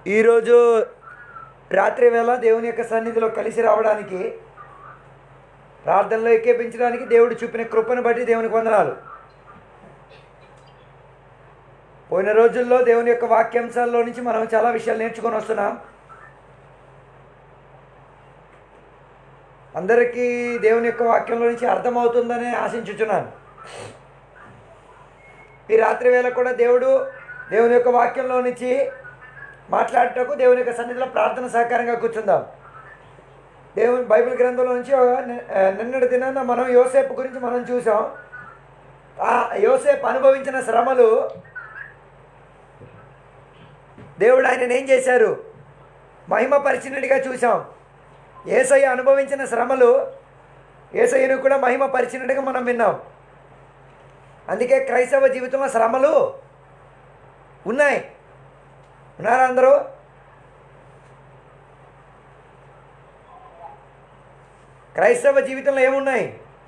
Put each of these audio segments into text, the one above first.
ఈరోజు రాత్రి వేళ దేవుని యొక్క సన్నిధిలో కలిసి రావడానికి, ప్రార్థనలో ఎక్కేపించడానికి దేవుడు చూపిన కృపను బట్టి దేవునికి వందనాలు. పోయిన రోజుల్లో దేవుని యొక్క వాక్యాంశాల్లో నుంచి మనం చాలా విషయాలు నేర్చుకొని వస్తున్నాం. అందరికీ దేవుని యొక్క వాక్యంలో నుంచి అర్థమవుతుందని ఆశించుచున్నాను. ఈ రాత్రి వేళ కూడా దేవుని యొక్క వాక్యంలో నుంచి మాట్లాడటకు దేవుని యొక్క సన్నిధిలో ప్రార్థన సహకారంగా కూర్చుందాం. దేవుని బైబిల్ గ్రంథంలో నుంచి నిన్నటి దినాన మనం యోసేపు గురించి మనం చూసాం. ఆ యోసేపు అనుభవించిన శ్రమలు దేవుడు ఆయనను ఏం చేశారు, మహిమపరిచినట్టుగా చూసాం. యేసయ్య అనుభవించిన శ్రమలు యేసయ్యను కూడా మహిమపరిచినట్టుగా మనం విన్నాం. అందుకే క్రైస్తవ జీవితంలో శ్రమలు ఉన్నాయి. ఉన్నారా అందరూ? క్రైస్తవ జీవితంలో ఏమున్నాయి?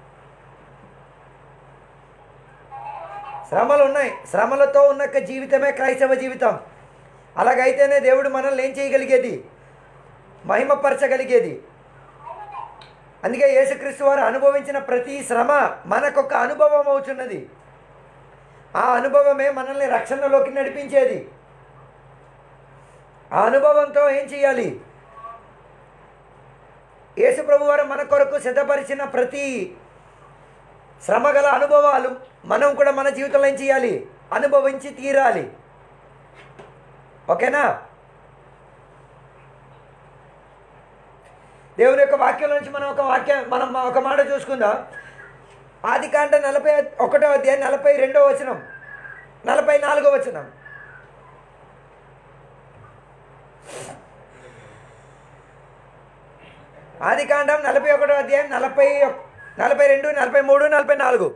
శ్రమలు ఉన్నాయి. శ్రమలతో ఉన్న జీవితమే క్రైస్తవ జీవితం. అలాగైతేనే దేవుడు మనల్ని ఏం చేయగలిగేది, మహిమపరచగలిగేది. అందుకే యేసుక్రీస్తు వారు అనుభవించిన ప్రతి శ్రమ మనకొక అనుభవం అవుతున్నది. ఆ అనుభవమే మనల్ని రక్షణలోకి నడిపించేది. ఆ అనుభవంతో ఏం చేయాలి? యేసు ప్రభువారు మన కొరకు సిద్ధపరిచిన ప్రతి శ్రమగల అనుభవాలు మనం కూడా మన జీవితంలో ఏం చేయాలి, అనుభవించి తీరాలి. ఓకేనా? దేవుని యొక్క వాక్యం నుంచి మనం ఒక మాట చూసుకుందాం. ఆదికాండం 41వ అధ్యాయం 42వ వచనం, 44వ వచనం. ఆదికాండం 41వ అధ్యాయం 42, 43, 44.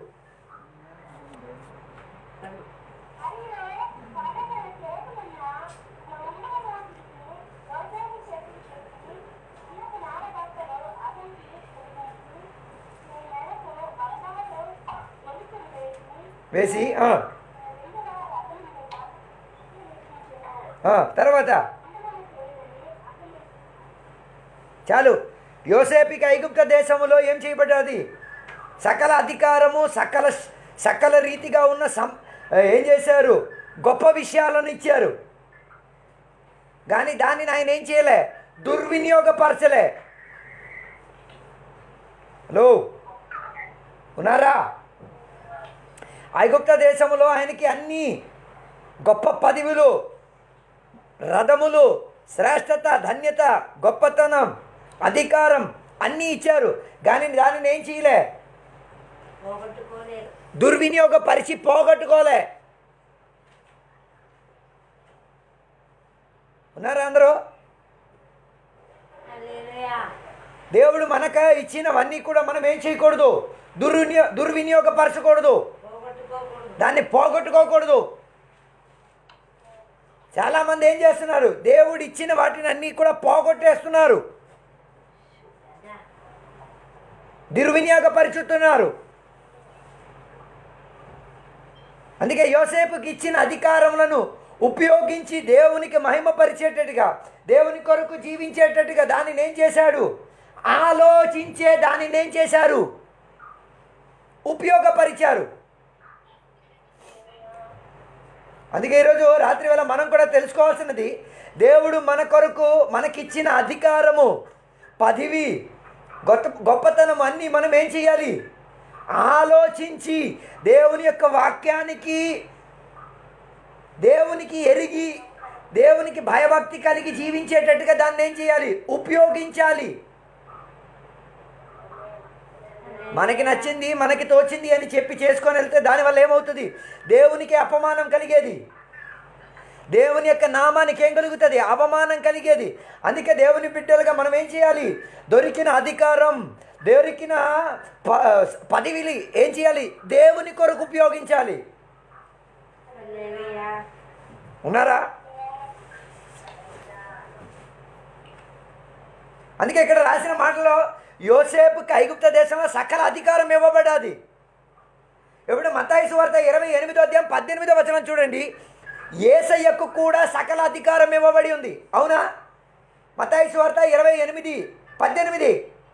వేసి తర్వాత చాలు. యోసేపుకి ఐగుప్త దేశములో ఏం చేయబడ్డది? సకల అధికారము, సకల రీతిగా ఉన్న ఏం చేశారు? గొప్ప విషయాలను ఇచ్చారు. కానీ దానిని ఆయన ఏం చేయలే, దుర్వినియోగపరచలే. హలో, ఉన్నారా? ఐగుప్త దేశములో ఆయనకి అన్ని గొప్ప పదవులు, రథములు, శ్రేష్టత, ధన్యత, గొప్పతనం, అధికారం అన్నీ ఇచ్చారు. కానీ దానిని ఏం చేయలే, దుర్వినియోగపరిచి పోగొట్టుకోలే. ఉన్నారా అందరూ? దేవుడు మనకు ఇచ్చినవన్నీ కూడా మనం ఏం చేయకూడదు, దుర్వినియోగపరచకూడదు, దాన్ని పోగొట్టుకోకూడదు. చాలామంది ఏం చేస్తున్నారు, దేవుడు ఇచ్చిన వాటిని అన్నీ కూడా పోగొట్టేస్తున్నారు, దుర్వినియోగపరుచుతున్నారు. అందుకే యోసేపుకి ఇచ్చిన అధికారములను ఉపయోగించి దేవునికి మహిమపరిచేటట్టుగా, దేవుని కొరకు జీవించేటట్టుగా దానిని ఏం చేశాడు, ఆలోచించే దానిని ఏం చేశారు, ఉపయోగపరిచారు. అందుకే ఈరోజు రాత్రి వేళ మనం కూడా తెలుసుకోవాల్సినది, దేవుడు మన కొరకు మనకిచ్చిన అధికారము, పదవి, గొప్పతనం అన్నీ మనం ఏం చేయాలి, ఆలోచించి దేవుని యొక్క వాక్యానికి, దేవునికి ఎరిగి, దేవునికి భయభక్తి కలిగి జీవించేటట్టుగా దాన్ని ఏం చేయాలి, ఉపయోగించాలి. మనకి నచ్చింది, మనకి తోచింది అని చెప్పి చేసుకొని వెళ్తే దానివల్ల ఏమవుతుంది, దేవునికి అపమానం కలిగేది, దేవుని యొక్క నామానికి ఏం కలుగుతుంది, అవమానం కలిగేది. అందుకే దేవుని బిడ్డలుగా మనం ఏం చేయాలి, దొరికిన అధికారం, దొరికిన పదవిని ఏం చేయాలి, దేవుని కొరకు ఉపయోగించాలి. ఉన్నారా? అందుకే ఇక్కడ రాసిన మాటలో యోసేపుకి ఐగుప్త దేశంలో సకల అధికారం ఇవ్వబడ్డది. ఇప్పుడు మత్తయి సువార్త 28వ అధ్యాయం 18వ వచనం చూడండి. యేసయ్యకు కూడా సకల అధికారం ఇవ్వబడి ఉంది. అవునా? మత్తయి సువార్త 28:18.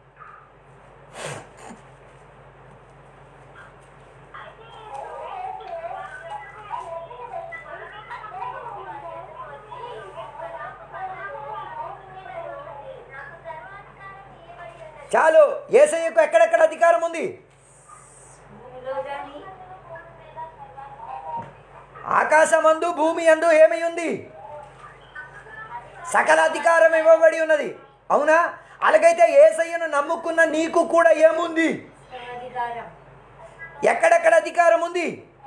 చాలు. యేసయ్యకు ఎక్కడెక్కడ అధికారం ఉంది? ఆకాశమందు భూమి యందు ఏమై ఉంది? సకల అధికారం ఇవ్వబడి ఉన్నది. అవునా? అలాగైతే యేసయ్యను నమ్ముకున్న నీకు కూడా ఏముంది? ఎక్కడెక్కడ అధికారం ఉంది?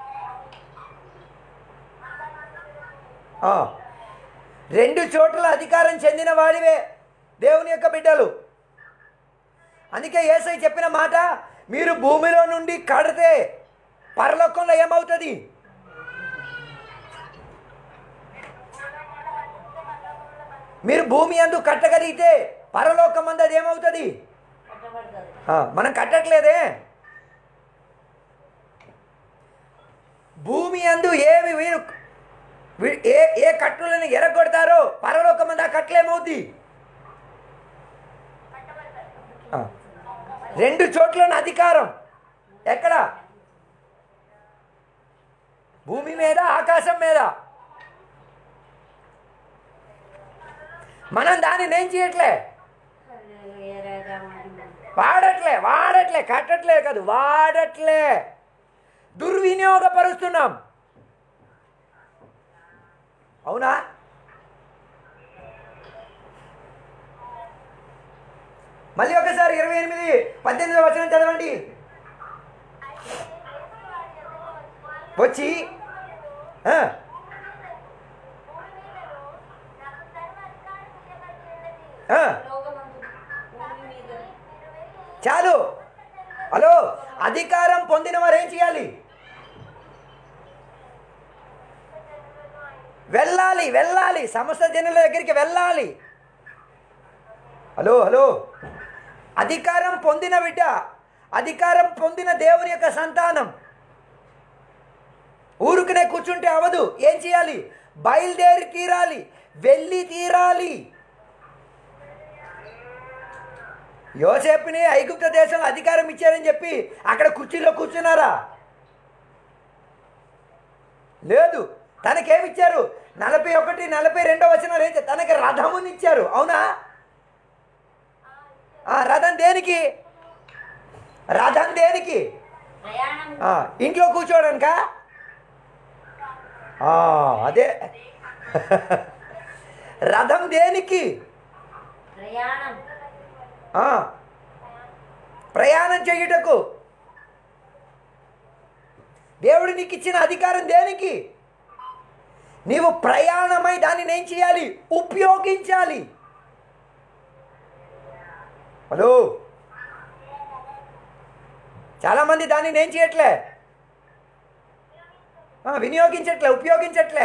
రెండు చోట్ల అధికారం చెందిన వాడివే దేవుని యొక్క బిడ్డలు. అందుకే యేసయ్య చెప్పిన మాట, మీరు భూమిలో నుండి కడితే పరలోకంలో ఏమవుతుంది? మీరు భూమి యందు కట్టగలిగితే పరలోకం అందు అది ఏమవుతుంది? మనం కట్టట్లేదే. భూమి యందు ఏమి మీరు ఏ కట్టులను ఎరగొడతారో పరలోకం అందు ఆ కట్టలేమవుతుంది? రెండు చోట్ల అధికారం. ఎక్కడ? భూమి మీద, ఆకాశం మీద. మనం దానిని ఏం చేయట్లే, వాడట్లే, కట్టట్లే కాదు, వాడట్లే, దుర్వినియోగపరుస్తున్నాం. అవునా? మళ్ళీ ఒకసారి 28:18 చదవండి. వచ్చి చాలు. హలో, అధికారం పొందిన వారు ఏం చేయాలి? వెళ్ళాలి, సమస్త జనుల దగ్గరికి వెళ్ళాలి. హలో, అధికారం పొందిన బిడ్డ, అధికారం పొందిన దేవుని యొక్క సంతానం ఊరుకునే కూర్చుంటే అవదు. ఏం చేయాలి? బయలుదేరి తీరాలి, వెళ్ళి తీరాలి. యోసేపుని ఐగుప్తు దేశంలో అధికారం ఇచ్చారని చెప్పి అక్కడ కుర్చీలో కూర్చున్నారా? లేదు. తనకేమిచ్చారు? 41, 42 వచనాలు ఏంటి? తనకి రథముని ఇచ్చారు. అవునా? రథం దేనికి? ఇంట్లో కూర్చోడానిక? అదే రథం దేనికి? ప్రయాణం చేయుటకు. దేవుడు నీకు ఇచ్చిన అధికారం దేనికి? నీవు ప్రయాణమై దానిని ఏం చేయాలి? ఉపయోగించాలి. హలో, చాలామంది దానిని ఏం చేయట్లే, వినియోగించట్లే, ఉపయోగించట్లే.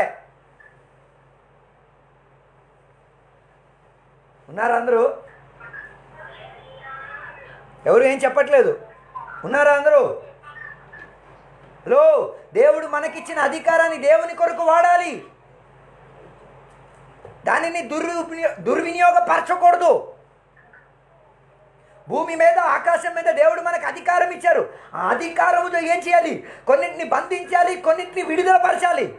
ఉన్నారా అందరూ? ఎవరు ఏం చెప్పట్లేదు. ఉన్నారా అందరూ? హలో, దేవుడు మనకిచ్చిన అధికారాన్ని దేవుని కొరకు వాడాలి. దానిని దుర్వినియోగపరచకూడదు. భూమి మీద, ఆకాశం మీద దేవుడు మనకు అధికారం ఇచ్చారు. ఆ అధికారముతో ఏం చేయాలి? కొన్నింటిని బంధించాలి, కొన్నింటిని విడుదలపరచాలి.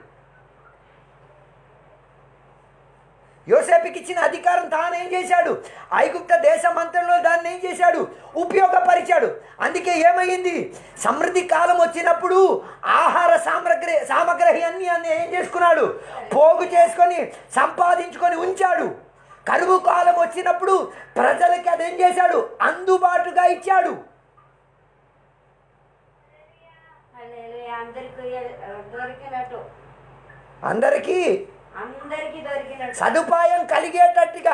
యోసేపుకి ఇచ్చిన అధికారం తాను ఏం చేశాడు? ఐగుప్త దేశమంతలో దాన్ని ఏం చేశాడు? ఉపయోగపరిచాడు. అందుకే ఏమైంది? సమృద్ధి కాలం వచ్చినప్పుడు ఆహార సామగ్రి అన్ని ఏం చేసుకున్నాడు? పోగు చేసుకొని సంపాదించుకొని ఉంచాడు. కరువు కాలం వచ్చినప్పుడు ప్రజలకి అదేం చేశాడు? అందుబాటుగా ఇచ్చాడు. అందరికీ సదుపాయం కలిగేటట్టుగా.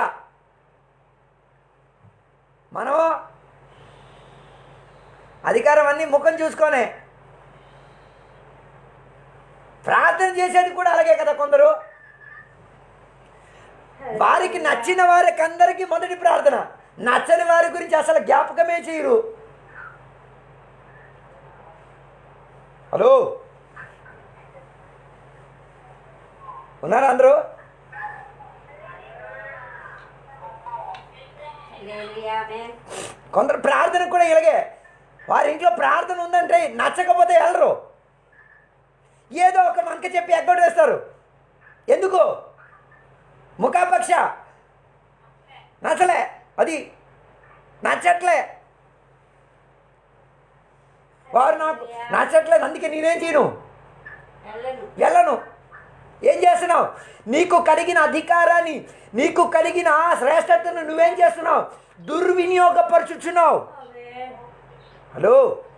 మనం అధికారం అన్నీ ముఖం చూసుకొనే ప్రార్థన చేసేది కూడా అలాగే కదా. కొందరు వారికి నచ్చిన వారికి అందరికీ మొదటి ప్రార్థన, నచ్చని వారి గురించి అసలు జ్ఞాపకమే చేయరు. హలో, ఉన్నారా అందరూ? కొందరు ప్రార్థన కూడా ఇలాగే, వారి ఇంట్లో ప్రార్థన ఉందంటే నచ్చకపోతే వెళ్ళరు, ఏదో ఒక మనకి చెప్పి ఎగ్గొట్టేస్తారు. ఎందుకు? ముఖాపక్ష, నచ్చలే, అది నచ్చట్లే, వారు నాకు నచ్చట్లేదు, అందుకే నేనేం చేయను, వెళ్ళను. ఏం చేస్తున్నావు? నీకు కలిగిన అధికారాన్ని, నీకు కలిగిన శ్రేష్టతను నువ్వేం చేస్తున్నావు? దుర్వినియోగపరుచుచున్నావు. హలో,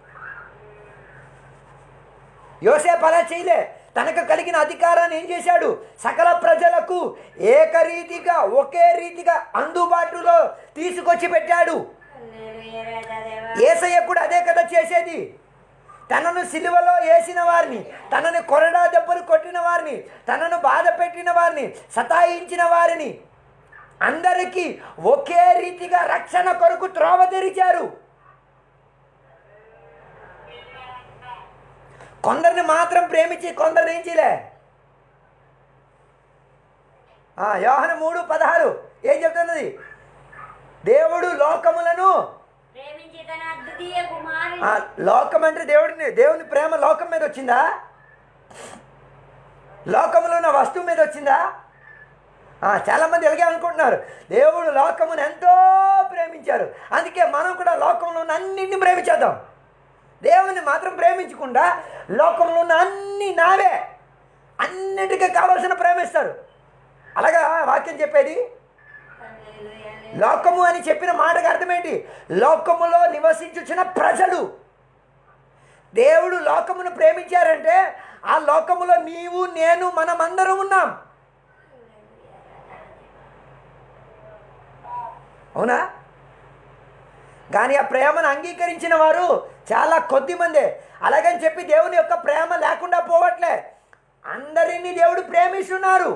యోసేపు అలా చేయలే. తనకు కలిగిన అధికారాన్ని ఏం చేశాడు? సకల ప్రజలకు ఏకరీతిగా, ఒకే రీతిగా అందుబాటులో తీసుకొచ్చి పెట్టాడు. యేసయ్య కూడా అదే కదా చేసేది. తనను సిలువలో వేసిన వారిని, తనను కొరడా దెబ్బలు కొట్టిన వారిని, తనను బాధ పెట్టిన వారిని, సతాయించిన వారిని అందరికీ ఒకే రీతిగా రక్షణ కొరకు త్రోవ తెరిచారు. కొందరిని మాత్రం ప్రేమించి కొందరిని ఏం చేయలే. యోహాను 3:16 ఏం చెప్తున్నది? దేవుడు లోకములను, లోకం అంటే దేవుని ప్రేమ లోకం మీద వచ్చిందా? లోకములో ఉన్న వస్తువు మీద వచ్చిందా? చాలామంది ఎలాగే అనుకుంటున్నారు. దేవుడు లోకమును ఎంతో ప్రేమించారు, అందుకే మనం కూడా లోకంలో ఉన్న అన్నింటిని ప్రేమించేద్దాం. దేవుని మాత్రం ప్రేమించకుండా లోకంలో ఉన్న అన్ని నావే, అన్నిటికీ కావాల్సిన ప్రేమిస్తారు. అలాగా వాక్యం చెప్పేది. లోకము అని చెప్పిన మాటకు అర్థమేంటి? లోకములో నివసించుచున్న ప్రజలు. దేవుడు లోకమును ప్రేమించారంటే ఆ లోకములో నీవు, నేను, మనమందరం ఉన్నాం. అవునా? కానీ ఆ ప్రేమను అంగీకరించిన వారు చాలా కొద్ది మందే. అలాగని చెప్పి దేవుని యొక్క ప్రేమ లేకుండా పోవట్లే, అందరినీ దేవుడు ప్రేమిస్తున్నారు.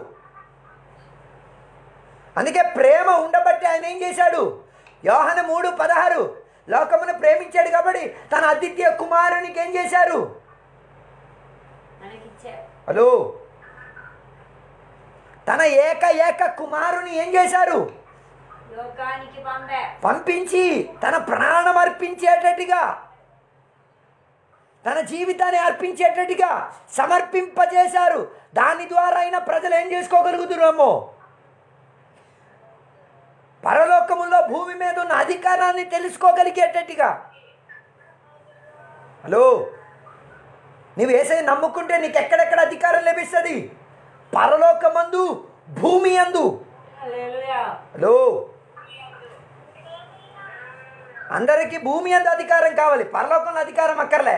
అందుకే ప్రేమ ఉండబట్టి ఆయన ఏం చేశాడు? యోహాను 3:16 లోకమును ప్రేమించాడు కాబట్టి తన అద్వితీయ కుమారునికి ఏం చేశారు? హలో, తన ఏక కుమారుని ఏం చేశారు? పంపించి తన ప్రాణం అర్పించేటట్టుగా, తన జీవితాన్ని అర్పించేటట్టుగా సమర్పింపజేశారు. దాని ద్వారా అయినా ప్రజలు ఏం చేసుకోగలుగుతున్నామో? పరలోకములో భూమి మీద ఉన్న అధికారాన్ని తెలుసుకోగలిగేటట్టుగా. హలో, నువ్వు యేసయ్యను నమ్ముకుంటే నీకు ఎక్కడెక్కడ అధికారం లభిస్తుంది? పరలోకమందు, భూమి యందు. హలో, అందరికీ భూమి యందు అధికారం కావాలి, పరలోకంలో అధికారం అక్కర్లే.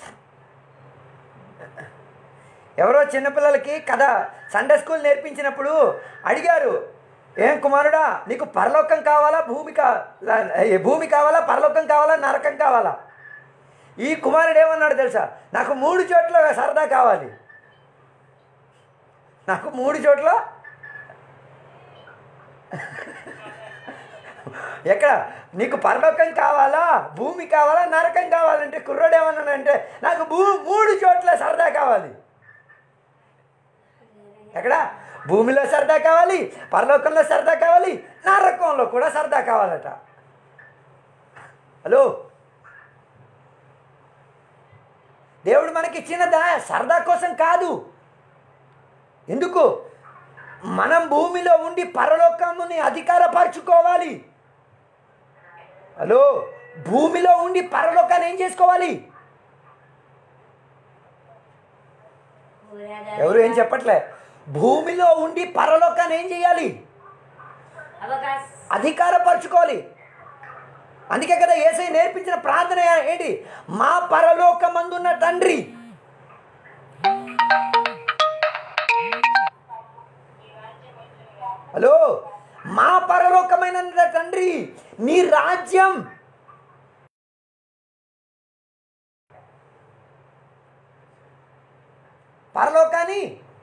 ఎవరో చిన్నపిల్లలకి కథ సండే స్కూల్ నేర్పించినప్పుడు అడిగారు, ఏం కుమారుడా, నీకు పరలోకం కావాలా, భూమి కావాలా, పరలోకం కావాలా, నరకం కావాలా? ఈ కుమారుడు ఏమన్నాడు తెలుసా? నాకు 3 చోట్ల సరదా కావాలి, నాకు 3 చోట్ల. ఎక్కడ? నీకు పరలోకం కావాలా, భూమి కావాలా, నరకం కావాలంటే కుర్రోడు ఏమన్నాడంటే నాకు 3 చోట్ల సరదా కావాలి. ఎక్కడ? భూమిలో సరదా కావాలి, పరలోకంలో సరదా కావాలి, నరకంలో కూడా సరదా కావాలట. హలో, దేవుడు మనకి ఇచ్చినదా సరదా కోసం కాదు. ఎందుకు? మనం భూమిలో ఉండి పరలోకముని అధికారపరచుకోవాలి. హలో, భూమిలో ఉండి పరలోకాన్ని ఏం చేసుకోవాలి? ఎవరు ఏం చెప్పట్లే. భూమిలో ఉండి పరలోకాన్ని ఏం చేయాలి? అధికారపరచుకోవాలి. అందుకే కదా యేసయ్య నేర్పించిన ప్రార్థన ఏంటి? మా పరలోకమందున్న తండ్రి. హలో, మా పరలోకమైన తండ్రి, నీ రాజ్యం, పరలోకాన్ని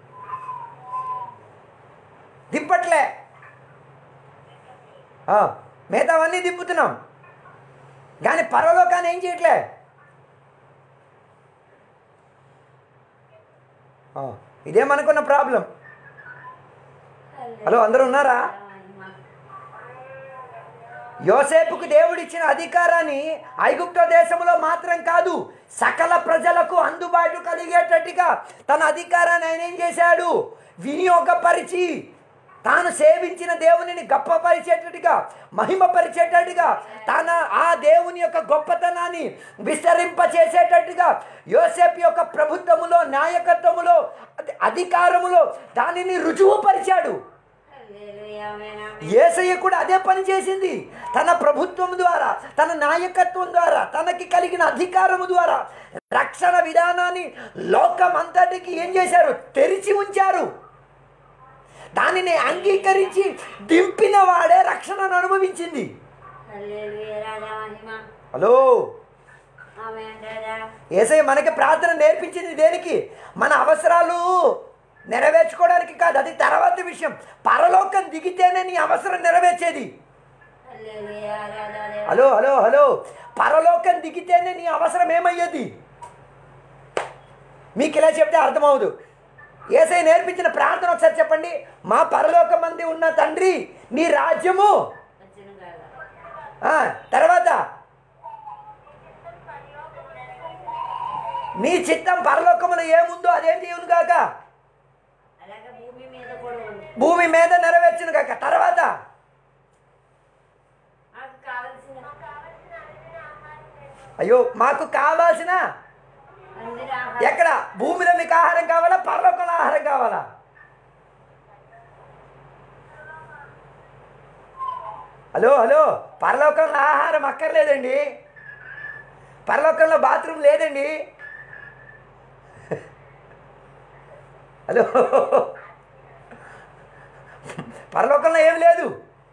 దింపట్లే, మిగతావన్నీ దింపుతున్నాం కానీ పరలోకాన్ని ఏం చేయట్లే. ఇదే మనకున్న ప్రాబ్లం. హలో, అందరూ ఉన్నారా? యోసేపుకు దేవుడిచ్చిన అధికారాన్ని ఐగుప్తు దేశంలో మాత్రం కాదు, సకల ప్రజలకు అందుబాటు కలిగేటట్టుగా తన అధికారాన్ని ఆయన ఏం చేశాడు? వినియోగపరిచి తాను సేవించిన దేవునిని గొప్పపరిచేటట్టుగా, మహిమపరిచేటట్టుగా, తన ఆ దేవుని యొక్క గొప్పతనాన్ని విస్తరింపచేసేటట్టుగా యోసేపు యొక్క ప్రభుత్వములో, నాయకత్వములో, అధికారములో దానిని రుజువుపరిచాడు. యేసయ్య కూడా అదే పని చేసింది. తన ప్రభుత్వం ద్వారా, తన నాయకత్వం ద్వారా, తనకి కలిగిన అధికారము ద్వారా రక్షణ విధానాన్ని లోకమంతటికి ఏం చేశారు? తెరిచి ఉంచారు. దానిని అంగీకరించి దింపిన వాడే రక్షణను అనుభవించింది. హలో, యేసయ్య మనకి ప్రార్థన నేర్పించింది దేనికి? మన అవసరాలు నెరవేర్చుకోవడానికి కాదు, అది తర్వాత విషయం. పరలోకం దిగితేనే నీ అవసరం నెరవేర్చేది. హలో హలో హలో, పరలోకం దిగితేనే నీ అవసరం ఏమయ్యేది? మీకు ఇలా చెప్తే అర్థమవుదు. యేసయ్య నేర్పించిన ప్రార్థన ఒకసారి చెప్పండి. మా పరలోకమందు ఉన్న తండ్రి, నీ రాజ్యము, తర్వాత నీ చిత్తం పరలోకములో ఏముందో అదేం దేవుని కాక భూమి మీద నెరవేర్చును కాక. తర్వాత అయ్యో, మాకు కావాల్సిన, ఎక్కడ? భూమిలో మీకు ఆహారం కావాలా? పరలోకంలో ఆహారం కావాలా? హలో హలో, పరలోకంలో ఆహారం అక్కర్లేదండి, పరలోకంలో బాత్రూమ్ లేదండి. హలో, పరలోకంలో ఏం లేదు,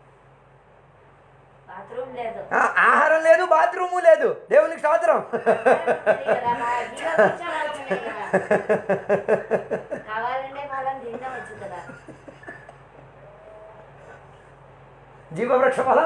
ఆహారం లేదు, బాత్రూము లేదు. దేవునికి స్తోత్రం. జీవవృక్ష ఫలం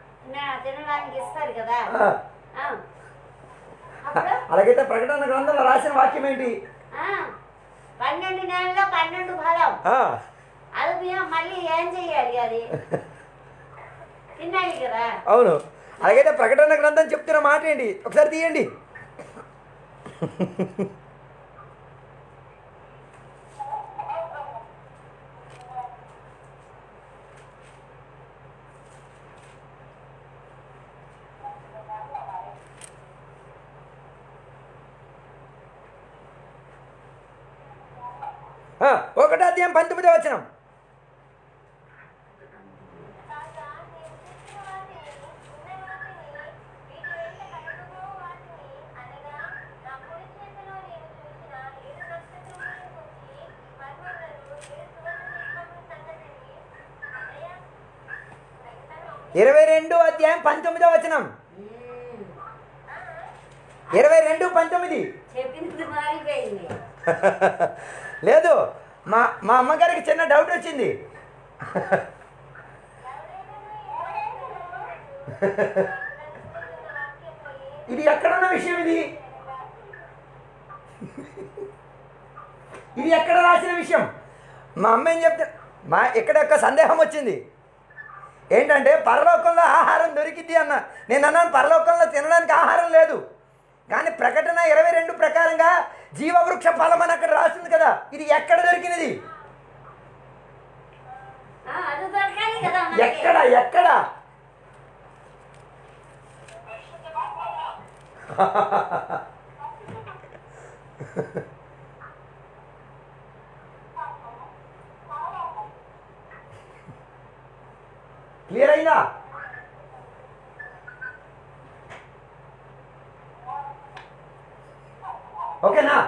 అలాగైతే ప్రకటన గ్రంథంలో రాసిన వాక్యం ఏంటి? 12 నెలల్లో 12 ఫలం. అది మళ్ళీ ఏం చెయ్యాలి? అది తినాలి కదా. అవును, అలాగైతే ప్రకటన గ్రంథం చెప్తున్న మాట ఏంటి? ఒకసారి తీయండి. ఒకటో అధ్యాయం 19వ వచనం. ఇరవై 22వ అధ్యాయం 19వ వచనం. 22:19. లేదు, మా అమ్మగారికి చిన్న డౌట్ వచ్చింది. ఇది ఎక్కడున్న విషయం? ఇది ఎక్కడ రాసిన విషయం? మా అమ్మ ఏం చెప్తా, ఇక్కడ ఒక సందేహం వచ్చింది. ఏంటంటే పరలోకంలో ఆహారం దొరికిద్ది అన్న. నేను అన్నాను పరలోకంలో తినడానికి ఆహారం లేదు, కానీ ప్రకటన 22 ప్రకారంగా జీవవృక్ష ఫలం అని అక్కడ రాస్తుంది కదా. ఇది ఎక్కడ దొరికినది? ఎక్కడ ఎక్కడ? క్లియర్ అయిందా? ఓకేనా?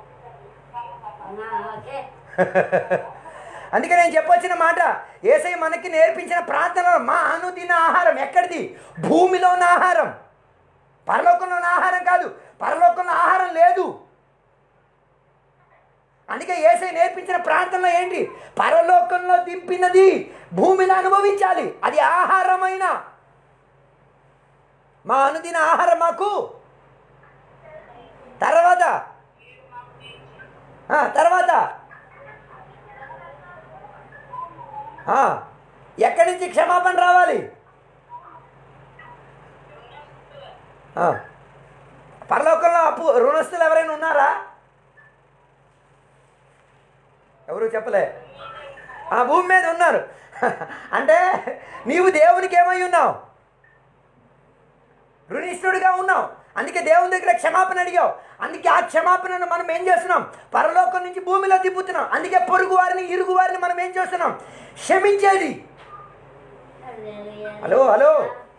అందుకే నేను చెప్పొచ్చిన మాట, యేసయ్య మనకి నేర్పించిన ప్రార్థనలో మా అనుదిన ఆహారం ఎక్కడిది? భూమిలో ఉన్న ఆహారం, పరలోకంలో ఉన్న ఆహారం కాదు. పరలోకంలో ఆహారం లేదు. అందుకే యేసయ్య నేర్పించిన ప్రార్థనలో ఏంటి? పరలోకంలో దింపినది భూమిలో అనుభవించాలి. అది ఆహారమైన మా అనుదిన ఆహారం మాకు. తర్వాత ఎక్కడి నుంచి క్షమాపణ రావాలి? పరలోకంలో రుణస్తులు ఎవరైనా ఉన్నారా? ఎవరు చెప్పలే. భూమి మీద ఉన్నారు. అంటే నీవు దేవునికి ఏమై ఉన్నావు? రుణిష్ఠుడిగా ఉన్నావు. అందుకే దేవుని దగ్గర క్షమాపణ అడిగావు. అందుకే ఆ క్షమాపణను మనం ఏం చేస్తున్నాం? పరలోకం నుంచి భూమిలో దిప్పుతున్నాం. అందుకే పొరుగు వారిని, ఇరుగు వారిని మనం ఏం చేస్తున్నాం? క్షమించేది. హలో హలో,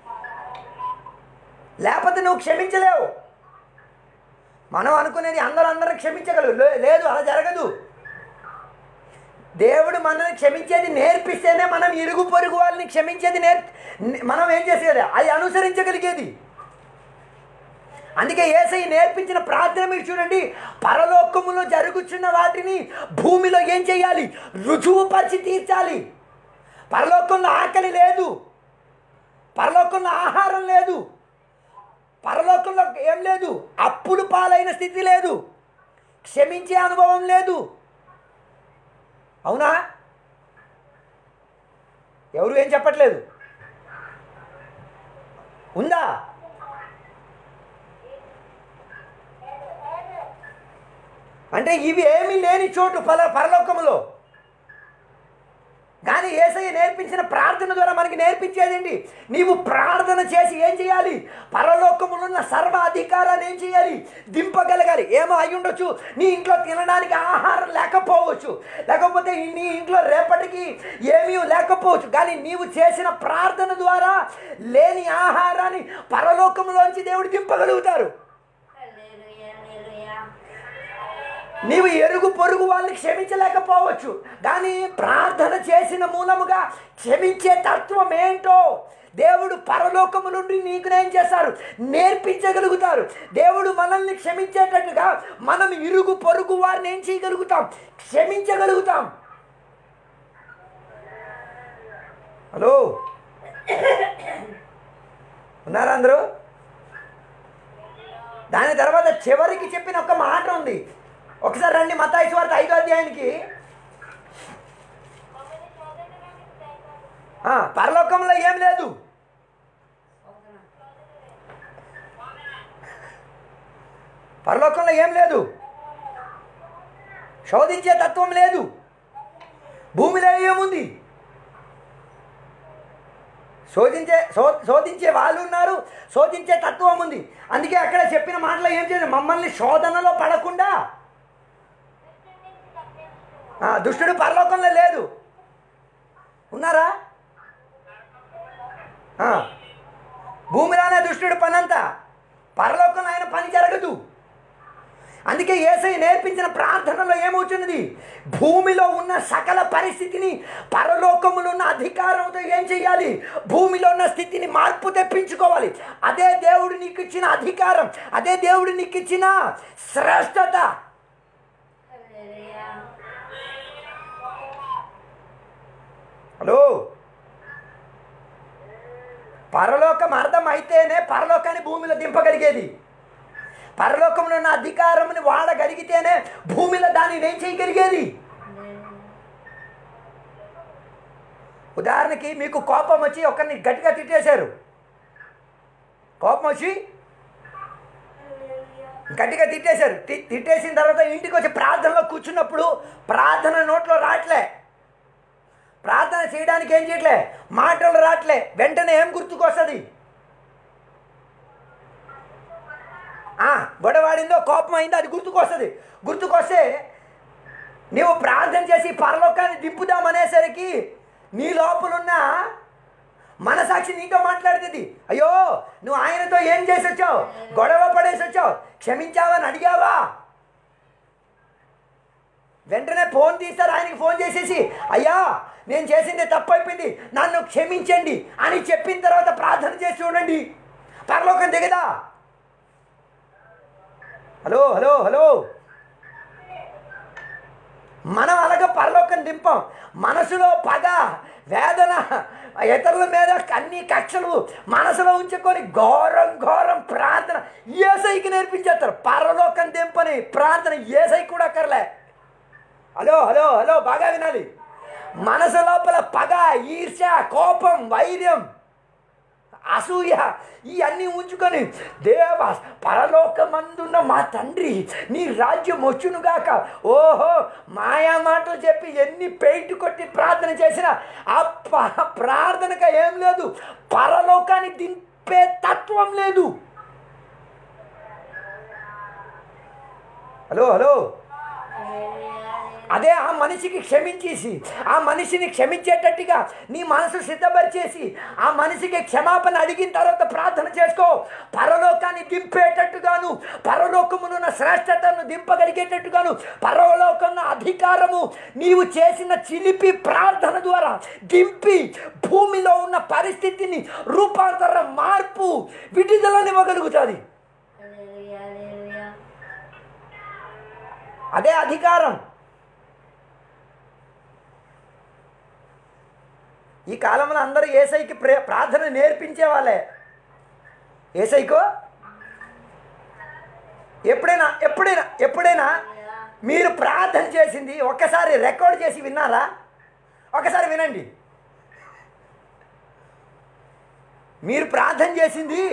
లేకపోతే నువ్వు క్షమించలేవు. మనం అనుకునేది అందరూ క్షమించగలరు. లేదు, అలా జరగదు. దేవుడు మనల్ని క్షమించేది నేర్పిస్తేనే మనం ఇరుగు పొరుగు వాళ్ళని క్షమించేది మనం ఏం చేసేది? అది అనుసరించగలిగేది. అందుకే యేసయ్య నేర్పించిన ప్రార్థన మీరు చూడండి. పరలోకములో జరుగుతున్న వాటిని భూమిలో ఏం చేయాలి? రుజువుపరిచి తీర్చాలి. పరలోకంలో ఆకలి లేదు, పరలోకంలో ఆహారం లేదు, పరలోకంలో ఏం లేదు? అప్పులు పాలైన స్థితి లేదు, క్షమించే అనుభవం లేదు. అవునా? ఎవరు ఏం చెప్పట్లేదు. ఉందా? అంటే ఇవి ఏమీ లేని చోటు పరలోకములో. కానీ యేసయ్య నేర్పించిన ప్రార్థన ద్వారా మనకి నేర్పించేదేంటి? నీవు ప్రార్థన చేసి ఏం చేయాలి? పరలోకములో ఉన్న సర్వ అధికారాన్ని ఏం చేయాలి? దింపగలగాలి. ఏమో అయి ఉండొచ్చు, నీ ఇంట్లో తినడానికి ఆహారం లేకపోవచ్చు, లేకపోతే నీ ఇంట్లో రేపటికి ఏమీ లేకపోవచ్చు. కానీ నీవు చేసిన ప్రార్థన ద్వారా లేని ఆహారాన్ని పరలోకంలోంచి దేవుడు దింపగలుగుతారు. నీవు ఎరుగు పొరుగు వాళ్ళని క్షమించలేకపోవచ్చు, కానీ ప్రార్థన చేసిన మూలముగా క్షమించే తత్వం ఏంటో దేవుడు పరలోకము నుండి నీకు ఏం చేస్తారు? నేర్పించగలుగుతారు. దేవుడు మనల్ని క్షమించేటట్టుగా మనం ఇరుగు పొరుగు వారిని ఏం చేయగలుగుతాం? క్షమించగలుగుతాం. హలో, ఉన్నారా అందరూ? దాని తర్వాత చివరికి చెప్పిన ఒక మాట ఉంది. ఒకసారి రండి మత్తయి సువార్త 5వ అధ్యాయానికి. పరలోకంలో ఏం లేదు, పరలోకంలో ఏం లేదు, శోధించే తత్వం లేదు. భూమిలో ఏముంది? శోధించే వాళ్ళు ఉన్నారు, శోధించే తత్వం ఉంది. అందుకే అక్కడ చెప్పిన మాటలో ఏం చేయాలి? మమ్మల్ని శోధనలో పడకుండా. దుష్టుడు పరలోకంలో లేదు. ఉన్నారా? భూమిలోనే దుష్టుడు పనంతా, పరలోకంలో ఆయన పని జరగదు. అందుకే యేసయ్య నేర్పించిన ప్రార్థనలో ఏమవుతున్నది? భూమిలో ఉన్న సకల పరిస్థితిని పరలోకములో ఉన్న అధికారంతో ఏం చేయాలి? భూమిలో ఉన్న స్థితిని మార్పు తెప్పించుకోవాలి. అదే దేవుడు నీకు ఇచ్చిన అధికారం, అదే దేవుడు నీకు ఇచ్చిన శ్రేష్టత. హలో, పరలోకం అర్థమైతేనే పరలోకాన్ని భూమిలో దింపగలిగేది. పరలోకంలో ఉన్న అధికారంని వాడగలిగితేనే భూమిలో దాన్ని ఏం చేయగలిగేది. ఉదాహరణకి మీకు కోపం వచ్చి ఒకరిని గట్టిగా తిట్టేశారు. కోపం వచ్చి గట్టిగా తిట్టేశారు. తిట్టేసిన తర్వాత ఇంటికి వచ్చి ప్రార్థనలో కూర్చున్నప్పుడు ప్రార్థన నోట్లో రావట్లే, ప్రార్థన చేయడానికి ఏం చేయట్లే, మాటలు రావట్లే. వెంటనే ఏం గుర్తుకొస్తుంది? గొడవాడిందో కోపం అయిందో అది గుర్తుకొస్తుంది. గుర్తుకొస్తే నీవు ప్రార్థన చేసి పరలోకాన్ని దింపుదామనేసరికి నీ లోపలున్న మనసాక్షి నీతో మాట్లాడుతుంది. అయ్యో, నువ్వు ఆయనతో ఏం చేసి వచ్చావు? గొడవ పడేసి వచ్చావు, క్షమించావని అడిగావా? వెంటనే ఫోన్ తీస్తారు, ఆయనకి ఫోన్ చేసేసి అయ్యా నేను చేసింది తప్పు అయిపోయింది, నన్ను క్షమించండి అని చెప్పిన తర్వాత ప్రార్థన చేసి చూడండి, పరలోకం దిగదా? హలో హలో హలో, మనం అలాగ పరలోకం దింపాం. మనసులో పగ, వేదన, ఇతరుల మీద అన్ని కక్షలు మనసులో ఉంచుకొని ఘోరం ప్రార్థన యేసయ్యకి నేర్పించేస్తారు. పరలోకం దింపని ప్రార్థన యేసయ్య కూడా అక్కర్లే. హలో హలో హలో, బాగా వినాలి. మనసు లోపల పగ, ఈర్ష్య, కోపం, వైర్యం, అసూయ ఇవన్నీ ఉంచుకొని దేవ పరలోకమందున్న మా తండ్రి నీ రాజ్యం వచ్చునుగాక. ఓహో, మాయా మాటలు చెప్పి ఎన్ని పెయింట్ కొట్టి ప్రార్థన చేసినా ఆ ప్రార్థనగా ఏం లేదు, పరలోకాన్ని దింపే తత్వం లేదు. హలో హలో అదే ఆ మనిషికి క్షమించేసి ఆ మనిషిని క్షమించేటట్టుగా నీ మనసు సిద్ధపరిచేసి ఆ మనిషికి క్షమాపణ అడిగిన తర్వాత ప్రార్థన చేసుకో. పరలోకాన్ని దింపేటట్టుగాను, పరలోకమునున్న శ్రేష్టతను దింపగలిగేటట్టుగాను, పరలోకంలో అధికారము నీవు చేసిన చిలిపి ప్రార్థన ద్వారా దింపి భూమిలో ఉన్న పరిస్థితిని రూపాంతర మార్పు విడుదలనివ్వగలుగుతుంది. అదే అధికారం. ఈ కాలంలో అందరూ యేసయ్యకి ప్రార్థన నేర్పించే వాళ్ళే. యేసయ్యకు ఎప్పుడైనా మీరు ప్రార్థన చేసింది ఒక్కసారి రికార్డ్ చేసి విన్నారా? ఒకసారి వినండి. మీరు ప్రార్థన చేసింది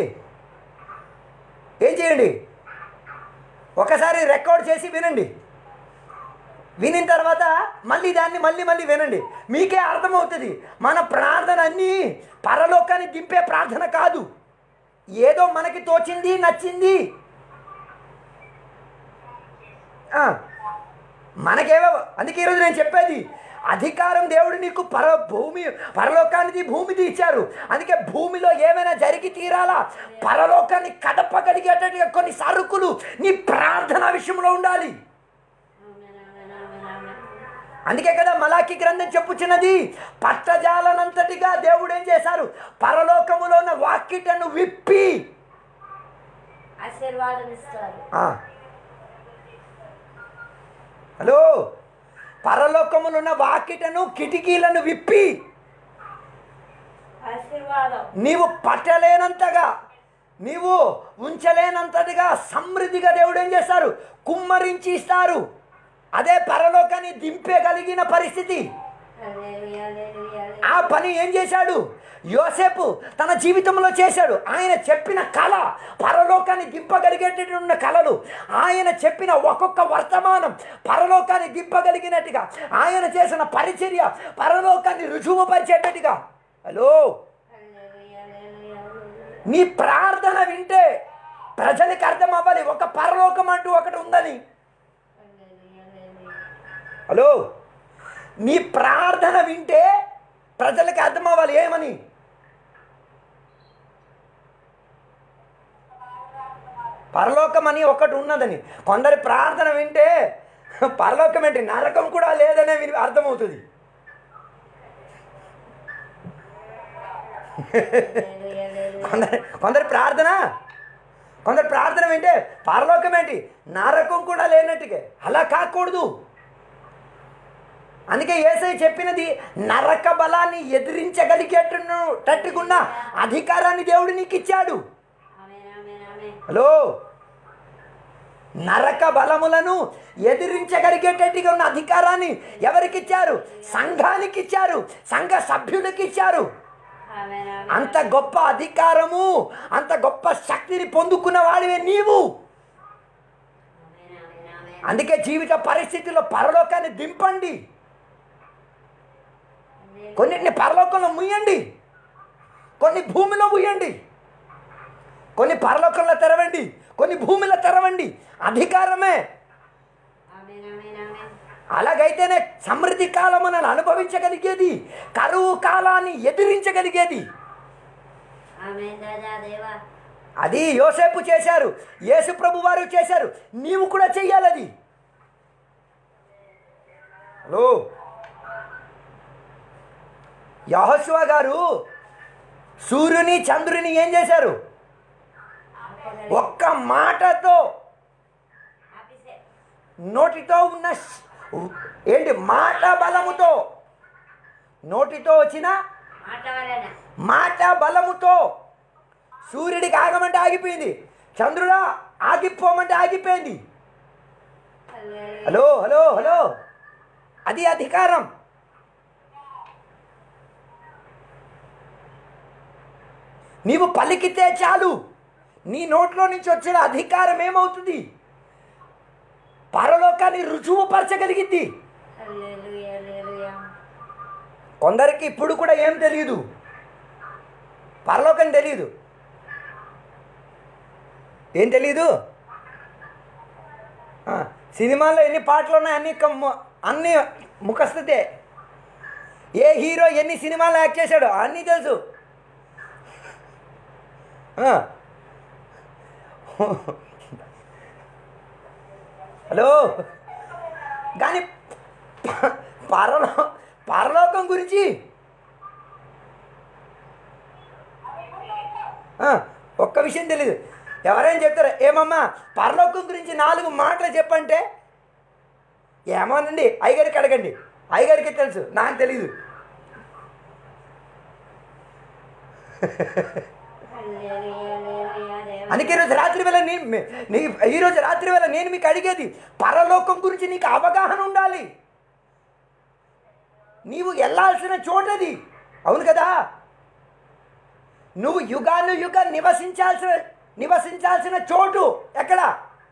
ఏం చేయండి, ఒకసారి రికార్డ్ చేసి వినండి. వినిన తర్వాత మళ్ళీ దాన్ని మళ్ళీ వినండి. మీకే అర్థమవుతుంది మన ప్రార్థన అన్నీ పరలోకాన్ని దింపే ప్రార్థన కాదు, ఏదో మనకి తోచింది నచ్చింది మనకేవో. అందుకే ఈరోజు నేను చెప్పేది, అధికారం దేవుడు నీకు పరలోకానికి భూమిది ఇచ్చారు. అందుకే భూమిలో ఏమైనా జరిగి తీరాలా, పరలోకాన్ని కదపగలిగేటట్టుగా కొన్ని సరుకులు నీ ప్రార్థన విషయంలో ఉండాలి. అందుకే కదా మలాకి గ్రంథం చెప్పుచున్నది, పట్టజాలనంతటిగా దేవుడు ఏం చేశారు, పరలోకములో ఉన్న వాకిటను విప్పి ఆశీర్వాదం ఇస్తారు. హలో, పరలోకములో ఉన్న వాకిటను కిటికీలను విప్పి ఆశీర్వాదం నీవు పట్టలేనంతగా, నీవు ఉంచలేనంతటిగా సమృద్ధిగా దేవుడు ఏం చేస్తారు, కుమ్మరించి ఇస్తారు. అదే పరలోకాన్ని దింపగలిగిన పరిస్థితి. ఆ పని ఏం చేశాడు యోసేపు తన జీవితంలో చేశాడు. ఆయన చెప్పిన కళ పరలోకాన్ని దింపగలిగేటటువంటి కళలు, ఆయన చెప్పిన ఒక్కొక్క వర్తమానం పరలోకాన్ని దింపగలిగినట్టుగా, ఆయన చేసిన పరిచర్య పరలోకాన్ని రుజువుపరిచేటట్టుగా. హలో, నీ ప్రార్థన వింటే ప్రజలకు అర్థం అవ్వాలి ఒక పరలోకం అంటూ ఒకటి ఉందని. హలో, నీ ప్రార్థన వింటే ప్రజలకు అర్థం అవ్వాలి ఏమని. పరలోకం అని ఒకటి ఉన్నదని. కొందరి ప్రార్థన వింటే పరలోకం ఏంటి, నరకం కూడా లేదనే అర్థమవుతుంది. కొందరి ప్రార్థన వింటే పరలోకం ఏంటి, నరకం కూడా లేనట్టుగా. అలా కాకూడదు. అందుకే యేసయ్య చెప్పినది, నరక బలాన్ని ఎదిరించగలిగేటట్టుకున్న అధికారాన్ని దేవుడు నీకు ఇచ్చాడు. హలో, నరక బలములను ఎదిరించగలిగేటట్టుగా ఉన్న అధికారాన్ని ఎవరికి ఇచ్చారు, సంఘానికి ఇచ్చారు, సంఘ సభ్యులకి ఇచ్చారు. అంత గొప్ప అధికారము, అంత గొప్ప శక్తిని పొందుకున్న వాడివే నీవు. అందుకే జీవిత పరిస్థితుల్లో పరలోకాన్ని దింపండి. కొన్నిటిని పరలోకంలో ముయ్యండి, కొన్ని భూమిలో ముయ్యండి, కొన్ని పరలోకంలో తెరవండి, కొన్ని భూమిలో తెరవండి. అధికారమే. అలాగైతేనే సమృద్ధి కాలం మనం అనుభవించగలిగేది, కరువు కాలాన్ని ఎదిరించగలిగేది. అది యోసేపు చేశారు, యేసు ప్రభు వారు చేశారు, నీవు కూడా చెయ్యాలి అది. హలో, యెహోషువ గారు సూర్యుని చంద్రుని ఏం చేశారు, ఒక్క మాటతో, నోటితో ఉన్న ఏంటి మాట బలముతో, నోటితో వచ్చిన మాట బలముతో సూర్యుడికి ఆగమంటే ఆగిపోయింది, చంద్రుడా ఆగిపోమంటే ఆగిపోయింది. హలో హలో హలో, అది అధికారం. నీవు పలికితే చాలు, నీ నోట్లో నుంచి వచ్చిన అధికారం ఏమవుతుంది? పరలోకాన్ని రుజువుపరచగలిగింది. హల్లెలూయా, హల్లెలూయా. కొందరికి ఇప్పుడు కూడా ఏం తెలియదు, పరలోకం తెలియదు. ఏం తెలీదు? సినిమాల్లో ఎన్ని పాటలు ఉన్నాయి, అన్ని ముఖస్థితే. ఏ హీరో ఎన్ని సినిమాలు యాక్ట్ చేశాడో అన్నీ తెలుసు. హలో, కానీ పరలోకం గురించి ఒక్క విషయం తెలీదు. ఎవరైనా చెప్తారా, ఏమమ్మా పరలోకం గురించి 4 మాటలు చెప్పంటే, ఏమోనండి అయ్యగారికి అడగండి, అయ్యగారికి తెలుసు, నాకు తెలీదు. అందుకే ఈరోజు రాత్రి వేళ ఈరోజు రాత్రి వేళ నేను మీకు అడిగేది, పరలోకం గురించి నీకు అవగాహన ఉండాలి. నీవు వెళ్ళాల్సిన చోటది, అవును కదా? నువ్వు యుగాను నివసించాల్సిన చోటు ఎక్కడ?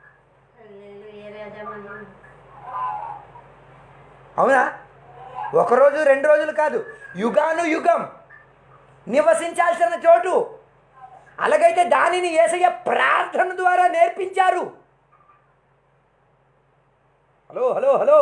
అవునా? 1 రోజు 2 రోజులు కాదు, యుగాను యుగం నివసించాల్సిన చోటు. అలాగైతే దానిని యేసయ్య ప్రార్థన ద్వారా నేర్పించారు. హలో హలో హలో,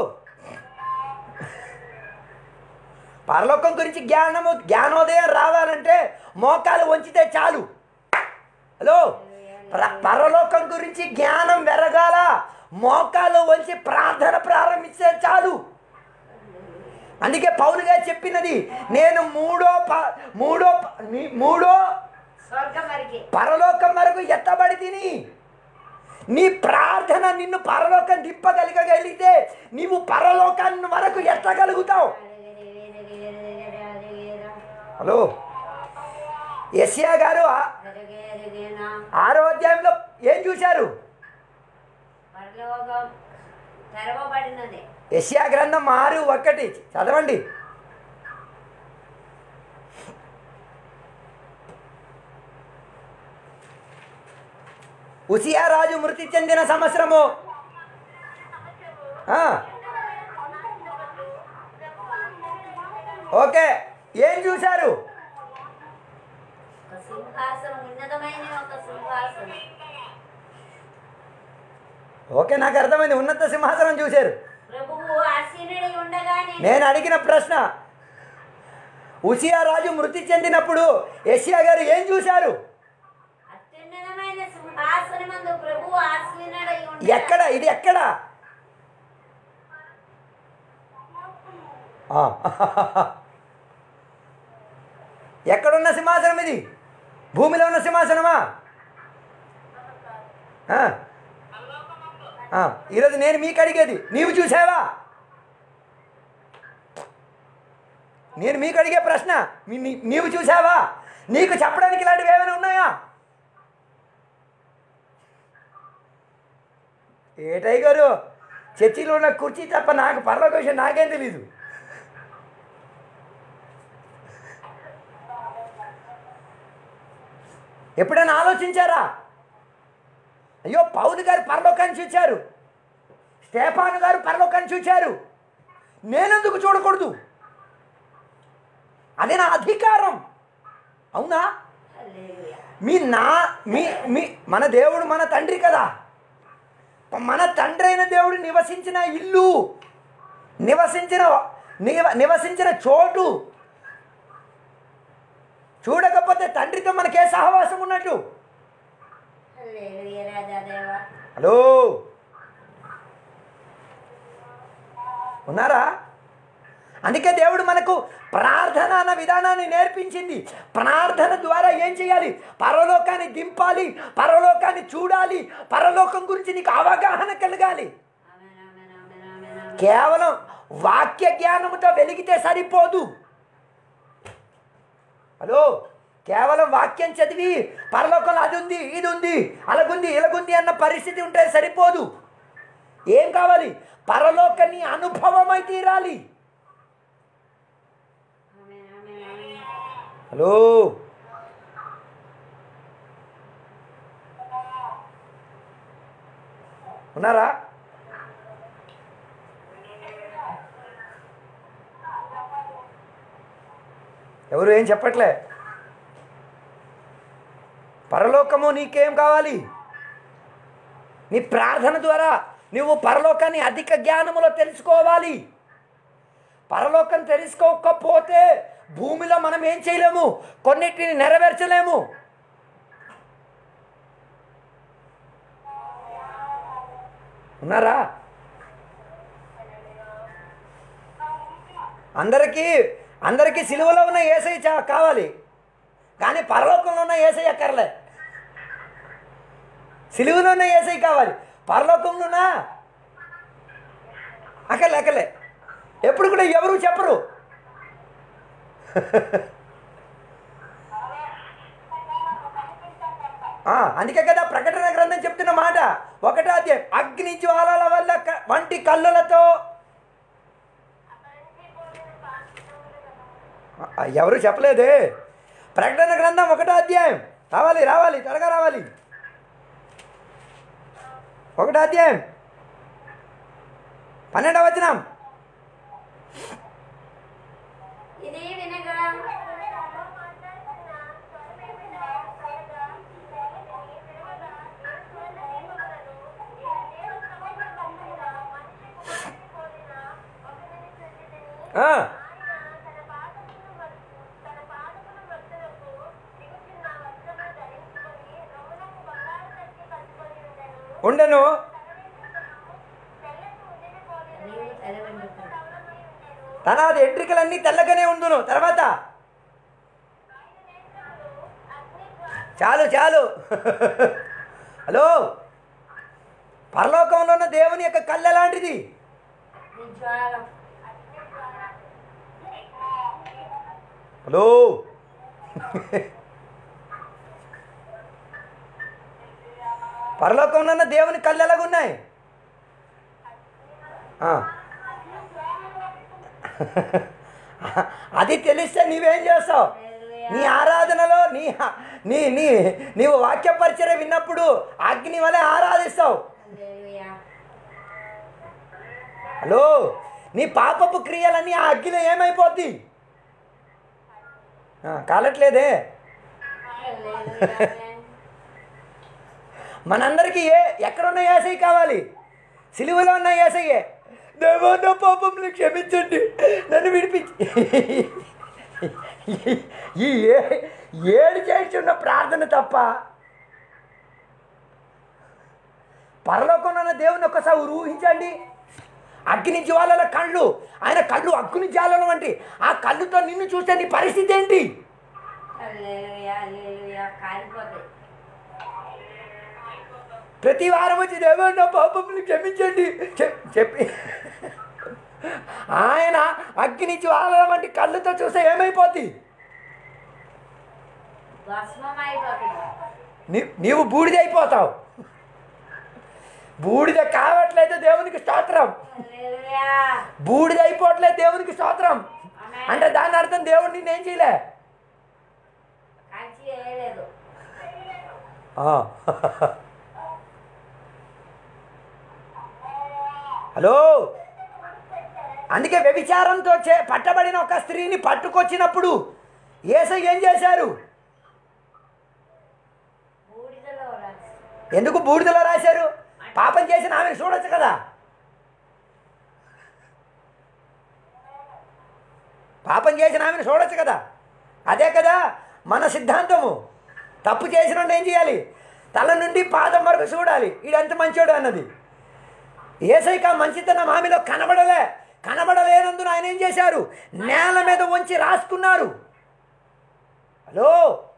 పరలోకం గురించి జ్ఞానోదయం రావాలంటే మోకాలు వంచితే చాలు. హలో, పరలోకం గురించి జ్ఞానం పెరగాల, మోకాలు వంచి ప్రార్థన ప్రారంభిస్తే చాలు. అందుకే పౌలు గారు చెప్పినది, నేను మూడో పరలోకం వరకు ఎత్తబడి తిని. నీ ప్రార్థన నిన్ను పరలోకం తిప్పగలిగితే నీవు పరలోకాన్ని వరకు ఎత్తగలుగుతావు. హలో, యెషయా గారు 6వ అధ్యాయంలో ఏం చూశారు? యెషయా గ్రంథం 6:1 చదవండి. ఉసియా రాజు మృతి చెందిన సంవత్సరము. ఓకే, ఏం చూశారు? ఓకే, నాకు అర్థమైంది, ఉన్నత సింహాసనం చూశారు. నేను అడిగిన ప్రశ్న, ఉసియా రాజు మృతి చెందినప్పుడు యెషయా గారు ఏం చూశారు? ఎక్కడ? ఇది ఎక్కడ? ఎక్కడున్న సింహాసనం ఇది? భూమిలో ఉన్న సింహాసనమా? ఈరోజు నేను మీకు అడిగేది, నీవు చూసావా? నేను మీకు అడిగే ప్రశ్న, నీవు చూసావా? నీకు చెప్పడానికి ఇలాంటివి ఏమైనా ఉన్నాయా? ఏటై గారు, చర్చిలో ఉన్న కుర్చీ తప్ప నాకు పరలోక విషయం నాకేం తెలీదు. ఎప్పుడైనా ఆలోచించారా? అయ్యో, పౌలు గారు పరలోకాన్ని చూచారు, స్టెఫాను గారు పరలోకాన్ని చూచారు, నేనెందుకు చూడకూడదు? అదే నా అధికారం, అవునా? మన దేవుడు మన తండ్రి కదా. మన తండ్రి అయిన దేవుడు నివసించిన ఇల్లు, నివసించిన చోటు చూడకపోతే తండ్రితో మనకే సహవాసం ఉన్నట్టు. హలో, ఉన్నారా? అందుకే దేవుడు మనకు ప్రార్థన అన్న విధానాన్ని నేర్పించింది. ప్రార్థన ద్వారా ఏం చేయాలి? పరలోకాన్ని దింపాలి, పరలోకాన్ని చూడాలి, పరలోకం గురించి నీకు అవగాహన కలగాలి. కేవలం వాక్య జ్ఞానముతో వెలిగితే సరిపోదు. హలో, కేవలం వాక్యం చదివి పరలోకంలో అది ఉంది, ఇది ఉంది, అలాగుంది, ఇలాగుంది అన్న పరిస్థితి ఉంటే సరిపోదు. ఏం కావాలి? పరలోకాన్ని అనుభవమై తీరాలి. హలో, ఉన్నారా? ఎవరు ఏం చెప్పట్లే. పరలోకము నీకేం కావాలి? నీ ప్రార్థన ద్వారా నువ్వు పరలోకాన్ని అధిక జ్ఞానములో తెలుసుకోవాలి. పరలోకం తెలుసుకోకపోతే భూమిలో మనం ఏం చేయలేము, కొన్నిటిని నెరవేర్చలేము. ఉన్నారా? అందరికీ సిలువలో ఉన్న యేసయ్య కావాలి, కానీ పరలోకంలో ఉన్న యేసయ్య అక్కర్లే. సిలువలో ఉన్న యేసయ్య కావాలి, పరలోకంలోనా అక్కర్లే. ఎప్పుడు కూడా ఎవరు చెప్పరు. అందుకే కదా ప్రకటన గ్రంథం చెప్తున్న మాట, 1వ అధ్యాయం, అగ్ని జ్వాలల వల్ల వంటి కళ్ళులతో. ఎవరు చెప్పలేదే. ప్రకటన గ్రంథం 1వ అధ్యాయం, రావాలి త్వరగా రావాలి. 1వ అధ్యాయం 12వ వచనం. ఉండను తన ఎంట్రికలన్నీ తెల్లగానే ఉండును. తర్వాత చాలు హలో, పరలోకంలో ఉన్న దేవుని యొక్క కళ్ళు ఎలాంటిది? హలో, పరలోకంలో ఉన్న దేవుని కళ్ళు ఎలాగున్నాయి? అది తెలిస్తే నీవేం చేస్తావు? నీ ఆరాధనలో నీవు వాక్య పరిచర్య విన్నప్పుడు అగ్ని వలె ఆరాధిస్తావు. హలో, నీ పాపపు క్రియలన్నీ ఆ అగ్నిలో ఏమైపోద్ది? కాలట్లేదే. మనందరికీ ఎక్కడున్న యేసయ్య కావాలి? సిలువలో ఉన్న యేసయ్యే. దేవా, నా పాపంని క్షమించండి, నన్ను విడిపించి. ఈ ఏడు చేస్తున్న ప్రార్థన తప్ప పరలోకంలో ఉన్న దేవుని ఒక్కసారి ఊహించండి. అగ్ని జ్వాలల కళ్ళు, ఆయన కళ్ళు అగ్ని జ్వాలల వంటి. ఆ కళ్ళుతో నిన్ను చూస్తే నీ పరిస్థితి ఏంటి? ప్రతి వారం వచ్చి దేవా, నా పాపంని క్షమించండి చెప్పి ఆయన అగ్ని జ్వాలల వంటి కళ్ళుతో చూస్తే ఏమైపోద్ది? నీవు బూడిద అయిపోతావు. బూడిద కావట్లేదు దేవునికి స్తోత్రం. బూడిద అయిపోవట్లేదు దేవునికి స్తోత్రం. అంటే దాని అర్థం దేవుడు నిన్నేం చేయలే. హలో, అందుకే వ్యభిచారంతో పట్టబడిన ఒక స్త్రీని పట్టుకొచ్చినప్పుడు యేసయ్య ఏం చేశారు? ఎందుకు బూడిదలో రాశారు? పాపం చేసిన ఆమెను చూడొచ్చు కదా. పాపం చేసిన ఆమెను చూడొచ్చు కదా. అదే కదా మన సిద్ధాంతము. తప్పు చేసిన ఏం చేయాలి? తల నుండి పాదం వరకు చూడాలి, ఈడెంత మంచోడు అన్నది. యేసయ్యకి ఆ మంచితనం ఆమెలో కనబడలేనందున ఆయన ఏం చేశారు? నేల మీద వంచి రాసుకున్నారు. హలో,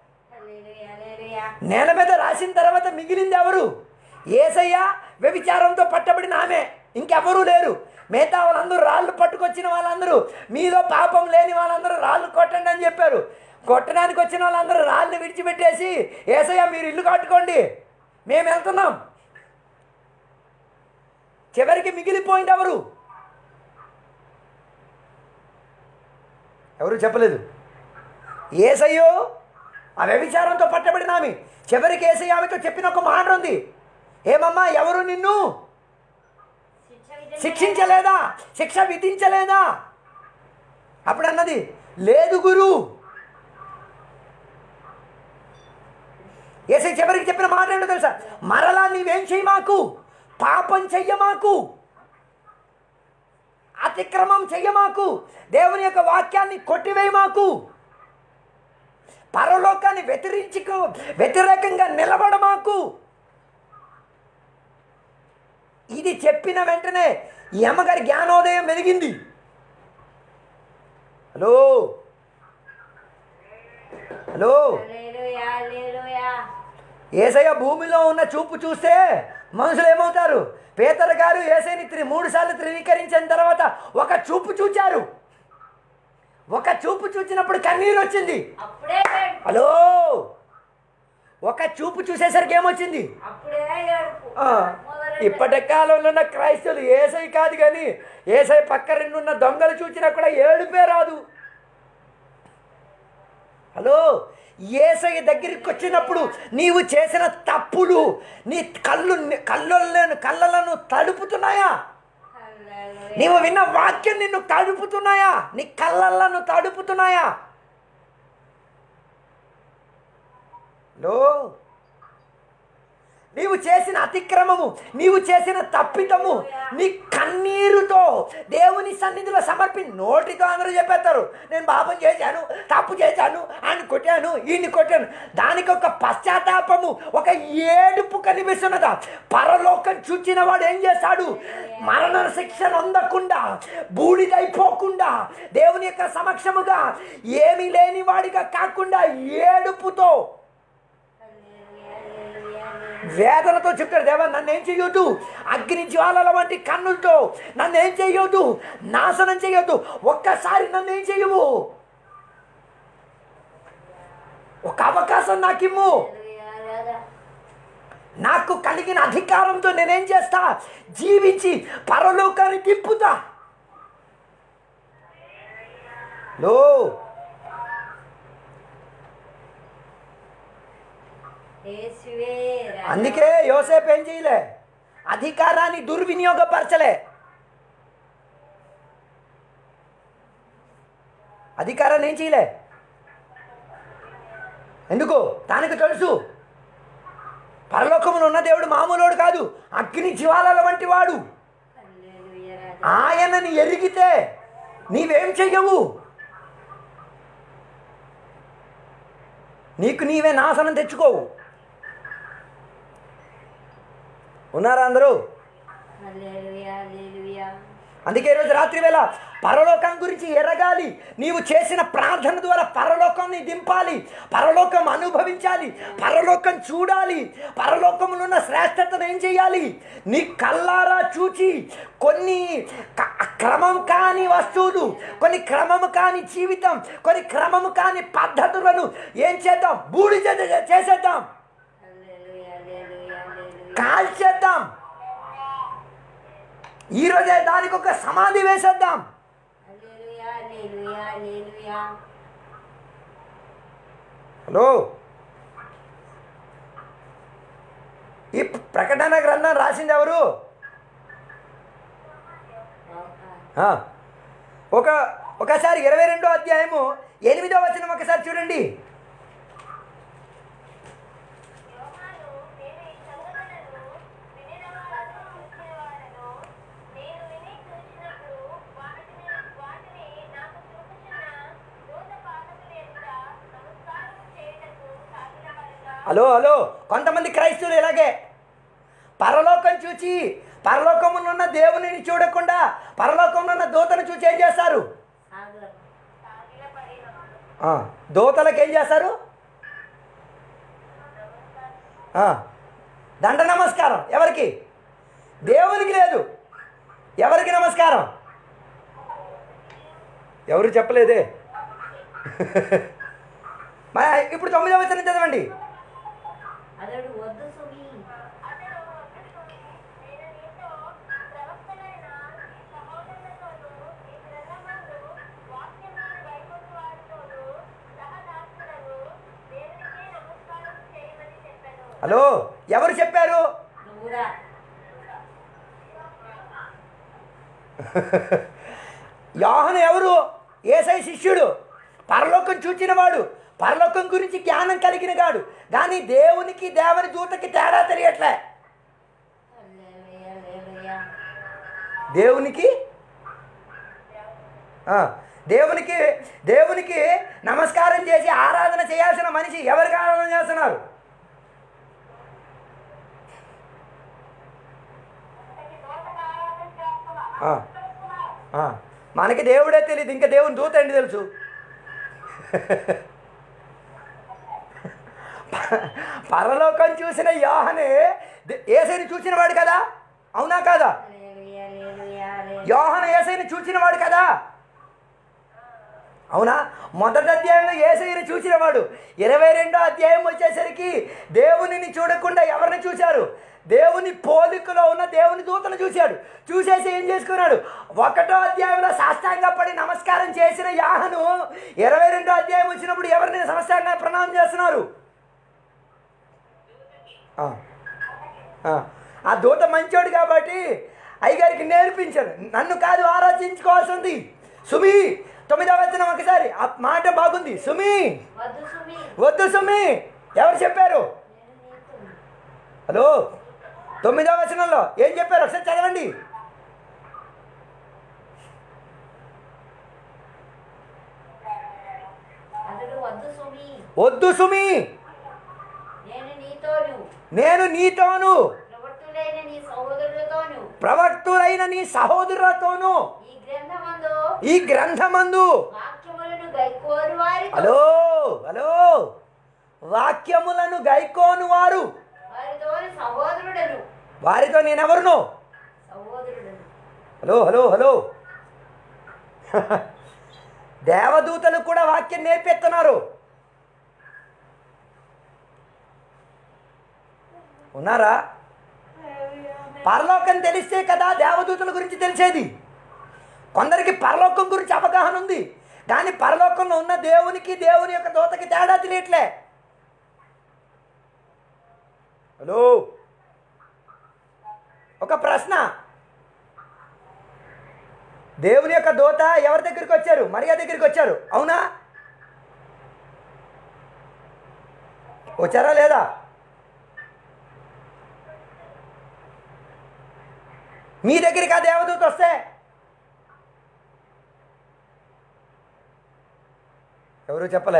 నేల మీద రాసిన తర్వాత మిగిలింది ఎవరు? యేసయ్య, వ్యభిచారంతో పట్టబడిన ఆమె, ఇంకెవరూ లేరు. మిగతా వాళ్ళందరూ రాళ్ళు పట్టుకొచ్చిన వాళ్ళందరూ, మీలో పాపం లేని వాళ్ళందరూ రాళ్ళు కొట్టండి అని చెప్పారు. కొట్టడానికి వచ్చిన వాళ్ళందరూ రాళ్ళని విడిచిపెట్టేసి, యేసయ్య మీరు ఇల్లు కట్టుకోండి, మేము వెళ్తున్నాం. చివరికి మిగిలిపోయింది ఎవరు చెప్పలేదు. యేసయ్యో, ఆ వ్యభిచారంతో పట్టబడిన ఆమె. చివరికి యేసయ్య ఆమెతో చెప్పిన ఒక మాట ఉంది. ఏమమ్మా, ఎవరు నిన్ను శిక్షించలేదా? శిక్ష విధించలేదా? అప్పుడు అన్నది లేదు గురు. యేసయ్య చివరికి చెప్పిన మాట ఏంటో తెలుసా? మరలా నీవేం చెయ్యి మాకు, పాపం చెయ్య మాకు, అతిక్రమం చెయ్య మాకు, దేవుని యొక్క వాక్యాన్ని కొట్టివేయి మాకు, పరలోకాన్ని వ్యతిరేకంగా నిలబడ మాకు. ఇది చెప్పిన వెంటనే ఈ అమ్మగారి జ్ఞానోదయం వెలిగింది. హలో హలో, యేసయ్య భూమిలో ఉన్న చూపు చూస్తే మనుషులు ఏమవుతారు? పేతురు గారు యేసయ్యని 3 సార్లు ధృవీకరించిన తర్వాత ఒక చూపు చూచారు. ఒక చూపు చూచినప్పుడు కన్నీరు వచ్చింది. హలో, ఒక చూపు చూసేసరికి ఏమొచ్చింది? ఇప్పటి కాలంలో ఉన్న క్రైస్తవులు యేసయ్య కాదు కానీ యేసయ్య పక్క 2 ఉన్న దొంగలు చూచినా కూడా ఏడుపే రాదు. హలో, యేసయ్య దగ్గరికి వచ్చినప్పుడు నీవు చేసిన తప్పులు నీ కళ్ళలను తడుపుతున్నాయా? నీవు విన్న వాక్యం నిన్ను తడుపుతున్నాయా? నీ కళ్ళలను తడుపుతున్నాయా? హలో, నీవు చేసిన అతిక్రమము, నీవు చేసిన తప్పిదము నీ కన్నీరుతో దేవుని సన్నిధిలో నోటితో అందరూ చెప్పేస్తారు, నేను పాపం చేశాను, తప్పు చేశాను, ఆయన కొట్టాను, ఈయన్ని కొట్టాను. దానికి ఒక పశ్చాత్తాపము, ఒక ఏడుపు కనిపిస్తున్నదా? పరలోకం చూచిన వాడు ఏం చేస్తాడు? మరణ శిక్ష అందకుండా, బూడిదైపోకుండా, దేవుని యొక్క సమక్షముగా ఏమీ లేని వాడిగా కాకుండా ఏడుపుతో, వేదనతో చెప్తాడు, దేవా నన్నేం చెయ్యొద్దు, అగ్ని జ్వాలల వంటి కన్నులతో నన్నేం చెయ్యొద్దు, నాశనం చెయ్యొద్దు, ఒక్కసారి నన్నేం చెయ్యవు, ఒక అవకాశం నాకిమ్ము, నాకు కలిగిన అధికారంతో నేనేం చేస్తా? జీవించి పరలోకాన్ని తిప్పుతా. లో అందుకే యోసేపు ఏం చేయలే? అధికారాన్ని దుర్వినియోగపరచలే. అధికారాన్ని ఏం చేయలే? ఎందుకు? దానికి తెలుసు పరలోకములో ఉన్న దేవుడు మామూలుడు కాదు, అగ్ని జ్వాలల వంటి వాడు. ఆయనని ఎరిగితే నీవేం చెయ్యవు, నీకు నీవే నాశనం తెచ్చుకోవు. ఉన్నారా అందరూ? అందుకే ఈరోజు రాత్రి వేళ పరలోకం గురించి ఎరగాలి. నీవు చేసిన ప్రార్థన ద్వారా పరలోకాన్ని దింపాలి, పరలోకం అనుభవించాలి, పరలోకం చూడాలి. పరలోకంలో ఉన్న శ్రేష్టతను ఏం చేయాలి? నీ కళ్ళారా చూచి కొన్ని క్రమం కాని వస్తువులు, కొన్ని క్రమము కాని జీవితం, కొన్ని క్రమము కాని పద్ధతులను ఏం చేద్దాం? బూడి చేసేద్దాం, కాల్చేద్దాం. ఈరోజే దానికి ఒక సమాధి వేసేద్దాం. హలో, ఈ ప్రకటన గ్రంథం రాసింది ఎవరు? ఒకసారి 22వ అధ్యాయము 8వ వచనం ఒకసారి చూడండి. హలో హలో, కొంతమంది క్రైస్తవులు ఇలాగే పరలోకం చూచి, పరలోకంలో ఉన్న దేవునిని చూడకుండా పరలోకంలో ఉన్న దూతను చూసి ఏం చేస్తారు? దూతలకు ఏం చేస్తారు? దండ నమస్కారం. ఎవరికి? దేవునికి లేదు. ఎవరికి నమస్కారం? ఎవరు చెప్పలేదే. ఇప్పుడు 9వ వచనం చదవండి. హలో, ఎవరు చెప్పారు? యోహాను ఎవరు? యేసయ్య శిష్యుడు, పరలోకం చూచినవాడు, పరలోకం గురించి జ్ఞానం కలిగిన గాడు. కానీ దేవునికి దేవుని దూతకి తేడా తెలియట్లే. దేవునికి దేవునికి నమస్కారం చేసి ఆరాధన చేయాల్సిన మనిషి ఎవరికి ఆరాధన చేస్తున్నారు? మనకి దేవుడే తెలియదు, ఇంకా దేవుని దూత ఏంటి తెలుసు. పరలోకం చూసిన యోహానే యేసయ్యని చూసినవాడు కదా, అవునా కాదా? యోహాను యేసయ్యని చూసినవాడు కదా, అవునా? మొదటి అధ్యాయంలో యేసయ్యని చూసినవాడు. 22వ అధ్యాయం వచ్చేసరికి దేవునిని చూడకుండా ఎవరిని చూశారు? దేవుని పోలికలో ఉన్న దేవుని దూతను చూశాడు. చూసేసి ఏం చేసుకున్నాడు? 1వ అధ్యాయంలో సాష్టాంగపడి నమస్కారం చేసిన యోహాను 22వ అధ్యాయం వచ్చినప్పుడు ఎవరిని సాష్టాంగ ప్రణామం చేస్తున్నారు? ఆ దూత మంచోడు కాబట్టి అయ్యగారికి నేర్పించారు. నన్ను కాదు ఆరాధించుకోవాల్సింది. సుమి 9వ వచనం ఒకసారి, ఆ మాట బాగుంది. సుమి వద్దు సుమి, ఎవరు చెప్పారు? హలో, 9వ వచనంలో ఏం చెప్పారు? ఒకసారి చదవండి. వద్దు సుమి, నేను నీతోను ప్రవక్తులైన నీ సహోదరులతోను ఈ గ్రంథమందు హలో హలో వాక్యములను గైకోను వారు, వారితో నేనెవరును? హలో హలో హలో దేవదూతలు కూడా వాక్యం నేర్పిస్తున్నారు. ఉన్నారా? పరలోకం తెలిస్తే కదా దేవదూతల గురించి తెలిసేది. కొందరికి పరలోకం గురించి అవగాహన ఉంది, కానీ పరలోకంలో ఉన్న దేవునికి దేవుని యొక్క దూతకి తేడా తెలియట్లే. హలో, ఒక ప్రశ్న. దేవుని యొక్క దూత ఎవరి దగ్గరికి వచ్చారు? మరియా దగ్గరికి వచ్చారు, అవునా? వచ్చారా లేదా? మీ దగ్గరికి ఆ దేవదూత వస్తే ఎవరు చెప్పలే.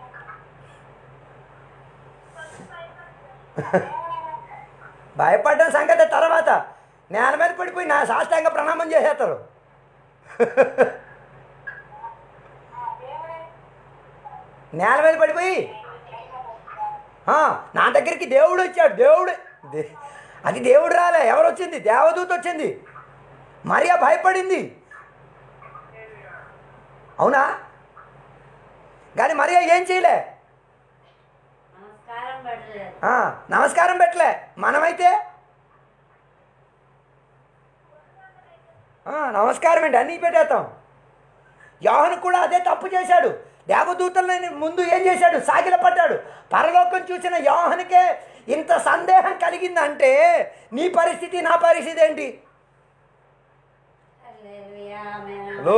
భయపడ్డ సంగతి తర్వాత నేల మీద పడిపోయి నా సాష్టాంగ ప్రణామం చేసేస్తారు. నేల మీద పడిపోయి నా దగ్గరికి దేవుడు వచ్చాడు. దేవుడు అది దేవుడు రాలే, ఎవరు వచ్చింది? దేవదూత వచ్చింది. మరియా భయపడింది, అవునా? కానీ మరియా ఏం చేయలే, నమస్కారం పెట్టలే. మనమైతే నమస్కారం ఏంటి అన్నీ పెట్టేస్తాం. యోహాను కూడా అదే తప్పు చేశాడు. దేవదూతలని ముందు ఏం చేశాడు? సాగిల పడ్డాడు. పరలోకం చూసిన యోహానుకే ఇంత సందేహం కలిగిందంటే నీ పరిస్థితి నా పరిస్థితి ఏంటి? హలో,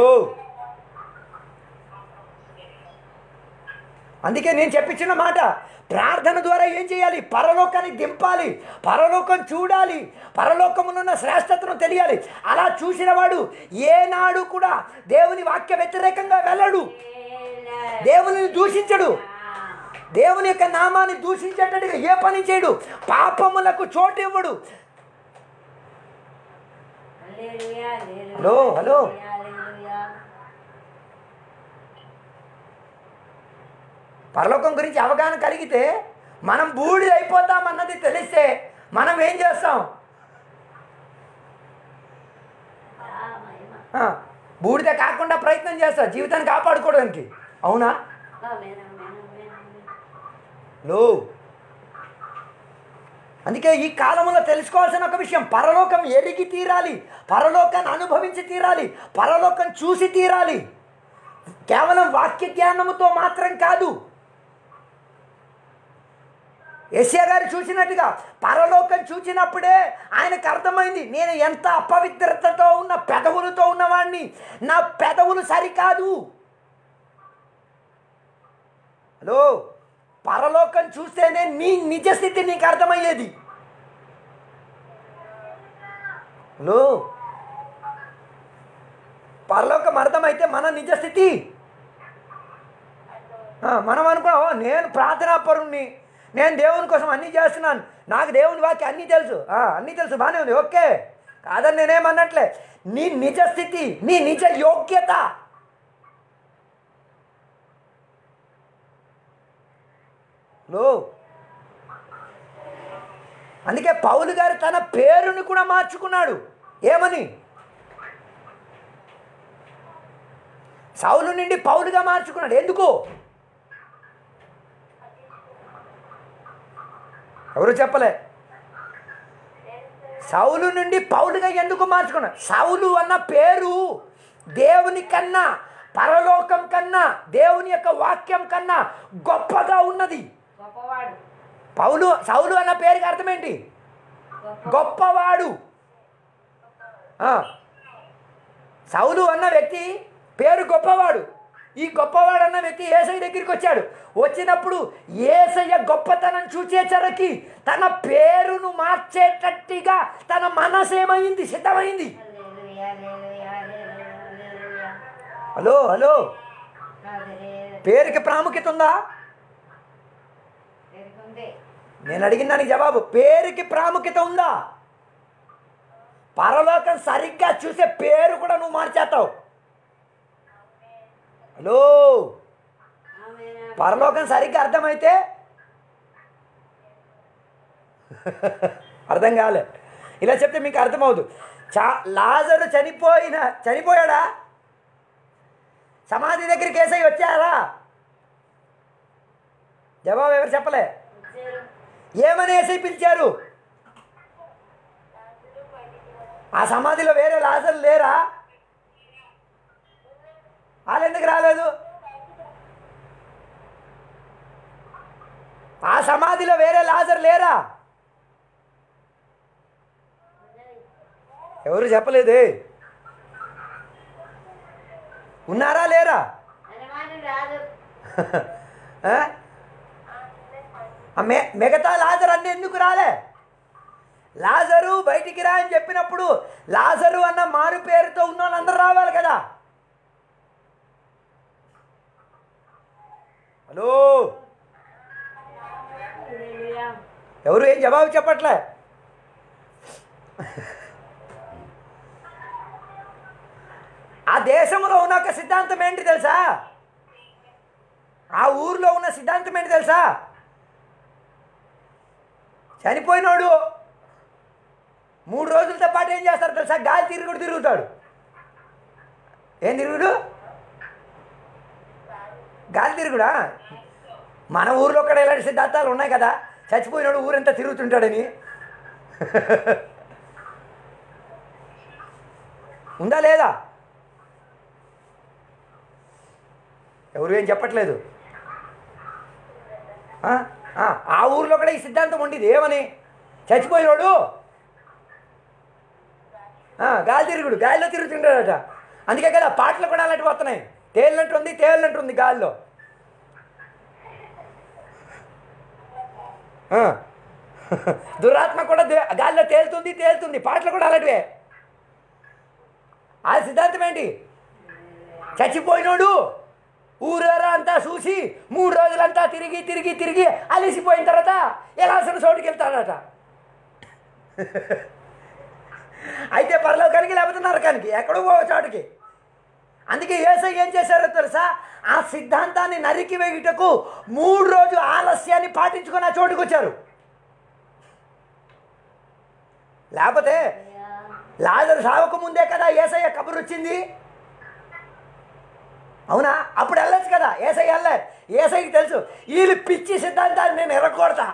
అందుకే నేను చెప్పించిన మాట, ప్రార్థన ద్వారా ఏం చేయాలి? పరలోకాన్ని దింపాలి, పరలోకం చూడాలి, పరలోకమునున్న శ్రేష్టతను తెలియాలి. అలా చూసిన వాడు ఏనాడు కూడా దేవుని వాక్య వ్యతిరేకంగా వెళ్ళడు, దేవుని దూషించడు, దేవుని యొక్క నామాన్ని దూషించేటట్టుగా ఏ పని చేయడు, పాపములకు చోటు ఇవ్వడు. హలో హలో, పరలోకం గురించి అవగాహన కలిగితే మనం బూడిద అయిపోతామన్నది తెలిస్తే మనం ఏం చేస్తాం? బూడిద కాకుండా ప్రయత్నం చేస్తాం జీవితాన్ని కాపాడుకోవడానికి, అవునా? లో అందుకే ఈ కాలంలో తెలుసుకోవాల్సిన ఒక విషయం, పరలోకం ఎరిగి తీరాలి, పరలోకాన్ని అనుభవించి తీరాలి, పరలోకం చూసి తీరాలి. కేవలం వాక్య జ్ఞానముతో మాత్రం కాదు. యేసయ్య గారు చూసినట్టుగా పరలోకం చూసినప్పుడే ఆయనకు అర్థమైంది, నేను ఎంత అపవిత్రతతో ఉన్న పెదవులతో ఉన్నవాడిని, నా పెదవులు సరికాదు. హలో, పరలోకం చూస్తేనే నీ నిజస్థితి నీకు అర్థమయ్యేది. హలో, పరలోకం అర్థమైతే మన నిజస్థితి మనం అనుకున్నాం, నేను ప్రార్థనాపరుణ్ణి, నేను దేవుని కోసం అన్నీ చేస్తున్నాను, నాకు దేవుని వాక్యం అన్నీ తెలుసు, అన్నీ తెలుసు, బాగానే ఉంది, ఓకే కాదని నేనేమన్నట్లే. నీ నిజస్థితి, నీ నిజ యోగ్యత. లో అందుకే పౌలు గారు తన పేరుని కూడా మార్చుకున్నాడు. ఏమని? సౌలు నుండి పౌలుగా మార్చుకున్నాడు. ఎందుకు? ఎవరు చెప్పలే. సౌలు నుండి పౌలుగా ఎందుకు మార్చుకున్నాడు? సౌలు అన్న పేరు దేవుని కన్నా, పరలోకం కన్నా, దేవుని యొక్క వాక్యం కన్నా గొప్పగా ఉన్నది. సౌలు అన్న పేరుకి అర్థం ఏంటి? గొప్పవాడు. సౌలు అన్న వ్యక్తి పేరు గొప్పవాడు. ఈ గొప్పవాడు అన్న వ్యక్తి యేసయ్య దగ్గరికి వచ్చాడు. వచ్చినప్పుడు యేసయ్య గొప్పతనం చూచేసరికి తన పేరును మార్చేటట్టుగా తన మనసు ఏమైంది? సిద్ధమైంది. హలో హలో, పేరుకి ప్రాముఖ్యత ఉందా? నేను అడిగిన దానికి జవాబు, పేరుకి ప్రాముఖ్యత ఉందా? పరలోకం సరిగ్గా చూసే పేరు కూడా నువ్వు మార్చేస్తావు. హలో, పరలోకం సరిగ్గా అర్థమైతే అర్థం కాలే. ఇలా చెప్తే మీకు అర్థమవుదు. లాజరు చనిపోయాడా? సమాధి దగ్గరికి యేసయ్య వచ్చారా? జవాబు ఎవరు చెప్పలే. ఏమని యేసయ్య పిలిచారు? ఆ సమాధిలో వేరే లాజరు లేరా? వాళ్ళు ఎందుకు రాలేదు? ఆ సమాధిలో వేరే లాజరు లేరా? ఎవరు చెప్పలేదే. ఉన్నారా లేరా? మిగతా లాజరు అన్నీ ఎందుకు రాలే? లాజరు బయటికి రా అని చెప్పినప్పుడు లాజరు అన్న మారు పేరుతో ఉన్న వాళ్ళందరూ రావాలి కదా. హలో, ఎవరు ఏం జవాబు చెప్పట్లే. ఆ దేశంలో ఉన్న ఒక సిద్ధాంతం ఏంటి తెలుసా? ఆ ఊరిలో ఉన్న సిద్ధాంతం ఏంటి తెలుసా? చనిపోయినోడు 3 రోజులతో పాటు ఏం చేస్తారు తెలుసా? గాలి తిరుగుతాడు. ఏం తిరుగుడు? గాలి తిరుగుడా? మన ఊరిలో కూడా ఇలాంటి సిద్ధాంతాలు ఉన్నాయి కదా, చచ్చిపోయినాడు ఊరంతా తిరుగుతుంటాడని. ఉందా లేదా? ఎవరు ఏం చెప్పట్లేదు. ఆ ఊరిలో కూడా ఈ సిద్ధాంతం ఉండేది. ఏమని? చచ్చిపోయినాడు గాలి తిరుగుడు, గాలిలో తిరుగుతుంటాడట. అందుకే కదా పాటలు కూడా అలాంటివి వస్తున్నాయి. తేలినట్టుంది గాలిలో. దురాత్మ కూడా గాలిలో తేలుతుంది. పాటలు కూడా అలాంటివే. ఆ సిద్ధాంతం ఏంటి? చచ్చిపోయినోడు ఊరేరా అంతా చూసి 3 రోజులంతా తిరిగి అలిసిపోయిన తర్వాత ఎలాసిన చోటుకి వెళ్తాడట. అయితే పరలోకానికి లేకపోతే నరకానికి, ఎక్కడో చోటుకి. అందుకే యేసయ్య ఏం చేశారో తెలుసా? ఆ సిద్ధాంతాన్ని నరికి వేయుటకు 3 రోజులు ఆలస్యాన్ని పాటించుకొని ఆ చోటుకు వచ్చారు. లేకపోతే లాజరు సావక ముందే కదా యేసయ్య కబురు వచ్చింది. అవునా? అప్పుడు వెళ్ళచ్చు కదా. యేసయ్య వెళ్ళారు. యేసయ్యకి తెలుసు వీళ్ళు పిచ్చి సిద్ధాంతాన్ని నేను ఎరగొడతా.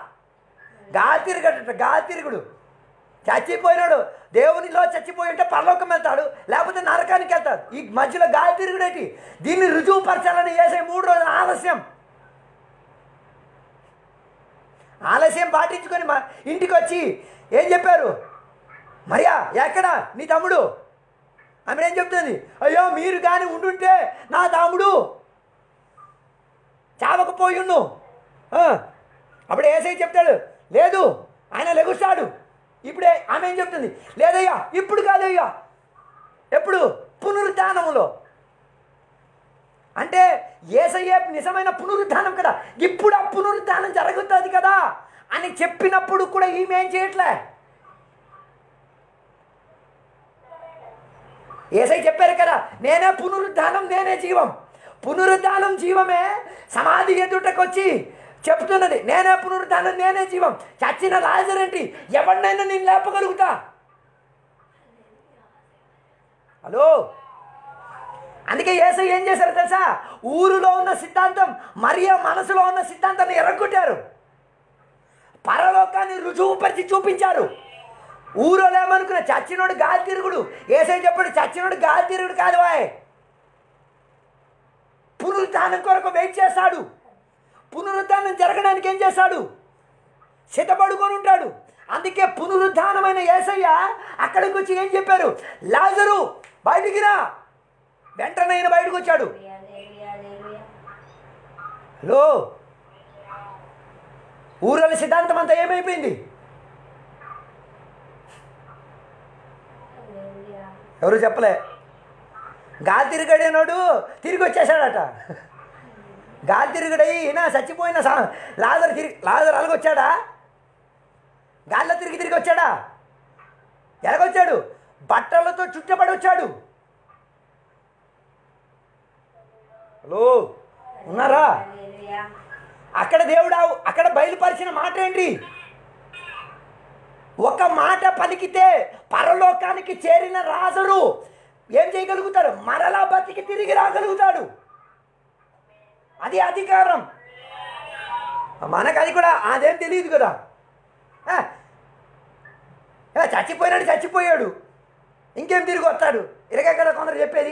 గాలి తిరుగుడు. చచ్చిపోయినాడు దేవునిలో చచ్చిపోయి ఉంటే పరలోకం వెళ్తాడు, లేకపోతే నరకానికి వెళ్తాడు. ఈ మధ్యలో గాలి తిరుగుడేటి? దీన్ని రుజువుపరచాలని యేసయ్య 3 రోజుల ఆలస్యం. ఆలస్యం పాటించుకొని మా ఇంటికి వచ్చి ఏం చెప్పారు? మరియా ఎక్కడా నీ తమ్ముడు? ఆమె ఏం చెప్తుంది? అయ్యో మీరు కానీ ఉండుంటే నా తమ్ముడు చావకపోయుండు. అప్పుడు యేసయ్య చెప్తాడు లేదు ఆయన లెగుస్తాడు. ఇప్పుడే ఆమె ఏం చెప్తుంది? లేదయ్యా ఇప్పుడు కాదయ్యా. ఎప్పుడు? పునరుద్ధానములో. అంటే యేసయ్య నిజమైన పునరుద్ధానం కదా, ఇప్పుడు ఆ పునరుద్ధానం జరుగుతుంది కదా అని చెప్పినప్పుడు కూడా ఈమె ఏం చేయట్లే. యేసయ్య చెప్పారు కదా, నేనే పునరుద్ధానం నేనే జీవం. పునరుద్ధానం జీవమే సమాధి ఎదుటకు వచ్చి చెప్తున్నది నేనే పునరుద్ధానం నేనే జీవం. చచ్చిన లాజరు ఏంటి? ఎవరినైనా నేను లేపగలుగుతా. హలో, అందుకే యేసయ్య ఏం చేశారు తెలుసా? ఊరిలో ఉన్న సిద్ధాంతం మరియ మనసులో ఉన్న సిద్ధాంతాన్ని ఎరగొట్టారు. పరలోకాన్ని రుజువుపరిచి చూపించారు. ఊరోళ్ళు ఏమనుకున్నా చచ్చినోడు గాలి తిరుగుడు. యేసయ్య చెప్పాడు చచ్చినోడు గాలి తిరుగుడు కాదు, వాయ్ పునరుద్ధానం కొరకు వెయిట్ చేస్తాడు. పునరుద్ధానం జరగడానికి ఏం చేస్తాడు? సిద్ధపడుకొని ఉంటాడు. అందుకే పునరుద్ధానమైన యేసయ్య అక్కడికి వచ్చి ఏం చెప్పారు? లాజరు బయటికి రా. వెంటనే ఆయన బయటకు వచ్చాడు. హలో, ఊరోళ్ళ సిద్ధాంతం అంతా ఏమైపోయింది? ఎవరు చెప్పలే. గాలి తిరిగడినోడు తిరిగి వచ్చేసాడట. గాలి తిరిగడయి ఈయన చచ్చిపోయిన లాజరు అలాగొచ్చాడా? గాలిలో తిరిగి వచ్చాడా? ఎలాగొచ్చాడు? బట్టలతో చుట్టబడి వచ్చాడు. హలో, ఉన్నారా? అక్కడ దేవుడు అక్కడ బయలుపరిచిన మాట ఏంటి? ఒక మాట పలికితే పరలోకానికి చేరిన లాజరు ఏం చేయగలుగుతాడు? మరలా బతికి తిరిగి రాగలుగుతాడు. అది అధికారం. మనకు అది కూడా అదేం తెలియదు కదా. చచ్చిపోయాడు ఇంకేం తిరిగి వస్తాడు? ఇలాగే కదా కొందరు చెప్పేది.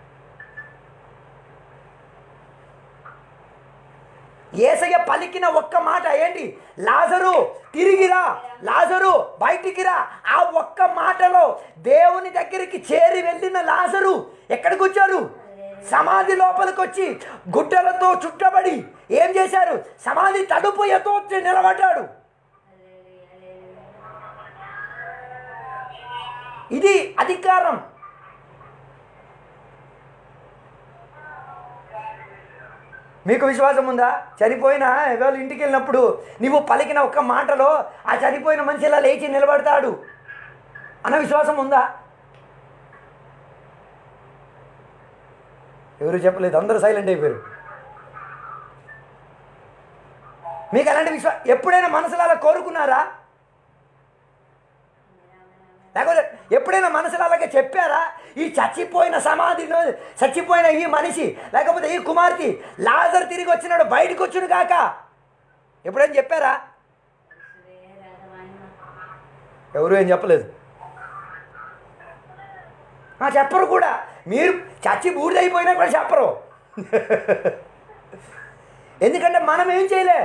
యేసయ్య పలికిన ఒక్క మాట ఏంటి? లాజరు తిరిగిరా, లాజరు బయటికి రా. ఆ ఒక్క మాటలో దేవుని దగ్గరికి చేరి వెళ్ళిన లాజరు ఎక్కడికి వచ్చాడు? సమాధి లోపలికి వచ్చి గుడ్డలతో చుట్టబడి ఏం చేశారు? సమాధి తలుపు ఎత్తు నిలబడ్డాడు. ఇది అధికారం. మీకు విశ్వాసం ఉందా? చనిపోయిన ఎవరు ఇంటికి వెళ్ళినప్పుడు నువ్వు పలికిన ఒక్క మాటలో ఆ చనిపోయిన మనిషి ఇలా లేచి నిలబడతాడు అన్న విశ్వాసం ఉందా? ఎవరు చెప్పలేదు, అందరూ సైలెంట్ అయిపోయారు. మీకు అలాంటి ఎప్పుడైనా మనసులో అలా కోరుకున్నారా? లేకపోతే ఎప్పుడైనా మనసులో అలాగే చెప్పారా? ఈ చచ్చిపోయిన సమాధిలో చచ్చిపోయిన ఈ మనిషి లేకపోతే ఈ కుమార్తె లాజరు తిరిగి వచ్చినాడు, బయటకు వచ్చును కాక ఎప్పుడైనా చెప్పారా? ఎవరు ఏం చెప్పలేదు. చెప్పరు కూడా. మీరు చచ్చి బూడిదైపోయినా కూడా చెప్పరు. ఎందుకంటే మనం ఏం చేయలే.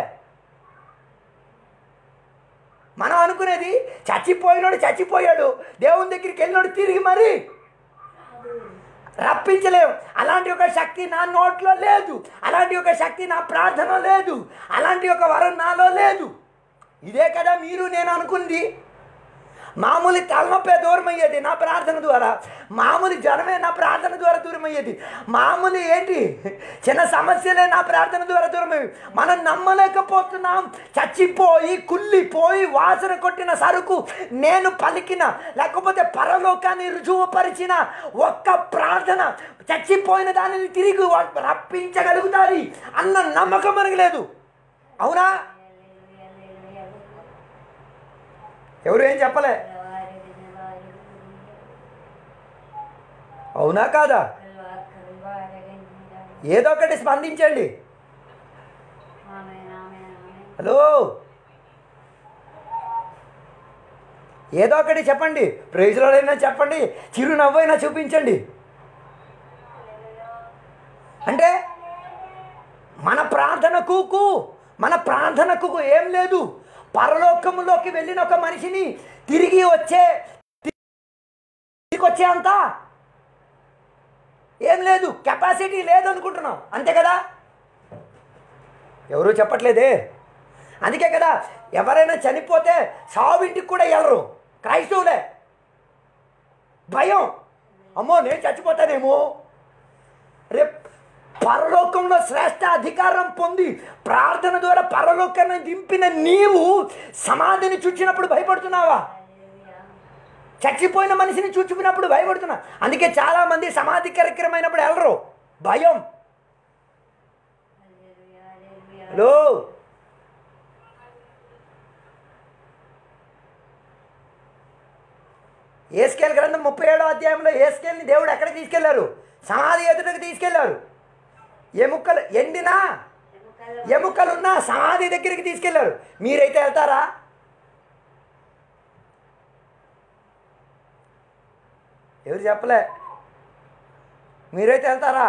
మనం అనుకునేది చచ్చిపోయినోడు చచ్చిపోయాడు, దేవుని దగ్గరికి వెళ్ళినోడు తిరిగి మరి రప్పించలేవు. అలాంటి ఒక శక్తి నా నోట్లో లేదు, అలాంటి ఒక శక్తి నా ప్రార్థన లేదు, అలాంటి ఒక వరం నాలో లేదు. ఇదే కదా మీరు నేను అనుకుంది. మామూలు తలనొప్పే దూరం అయ్యేది నా ప్రార్థన ద్వారా, మామూలు జ్వరమే నా ప్రార్థన ద్వారా దూరం అయ్యేది, మామూలు ఏంటి చిన్న సమస్యలే నా ప్రార్థన ద్వారా దూరం అయ్యేది. మనం నమ్మలేకపోతున్నాం. చచ్చిపోయి కుళ్ళిపోయి వాసన కొట్టిన సరుకు నేను పలికిన లేకపోతే పరలోకాన్ని రుజువుపరిచిన ఒక్క ప్రార్థన చచ్చిపోయిన దానిని తిరిగి రప్పించగలుగుతారు అన్న నమ్మకం మనకు లేదు. అవునా? ఎవరు ఏం చెప్పలే. అవునా కాదా? ఏదో ఒకటి స్పందించండి. హలో, ఏదో ఒకటి చెప్పండి. ప్రైజ్లోనైనా చెప్పండి, చిరునవ్వైనా చూపించండి. అంటే మన ప్రార్థనకు ఏం లేదు. పరలోకములోకి వెళ్ళిన ఒక మనిషిని తిరిగి వచ్చే అంత ఏం లేదు, కెపాసిటీ లేదు అనుకుంటున్నాం. అంతే కదా, ఎవరూ చెప్పట్లేదే. అందుకే కదా ఎవరైనా చనిపోతే సావింటికి కూడా వెళ్ళరు క్రైస్తవులే. భయం, అమ్మో నేను చచ్చిపోతానేమో. రేపు పరలోకంలో శ్రేష్ఠ అధికారం పొంది ప్రార్థన ద్వారా పరలోకాన్ని దింపిన నీవు సమాధిని చూచినప్పుడు భయపడుతున్నావా? చచ్చిపోయిన మనిషిని చూచినప్పుడు భయపడుతున్నా. అందుకే చాలామంది సమాధి కార్యక్రమైనప్పుడు వెళ్ళరు, భయం. హలో, యేస్కేలు గ్రంథం 37వ అధ్యాయంలో యేస్కేలుని దేవుడు ఎక్కడికి తీసుకెళ్లారు? సమాధి ఎదుటకు తీసుకెళ్లారు. ఎండిన ఎముకలున్న సమాధి దగ్గరికి తీసుకెళ్లారు. మీరైతే వెళ్తారా? ఎవరు చెప్పలే. మీరైతే వెళ్తారా?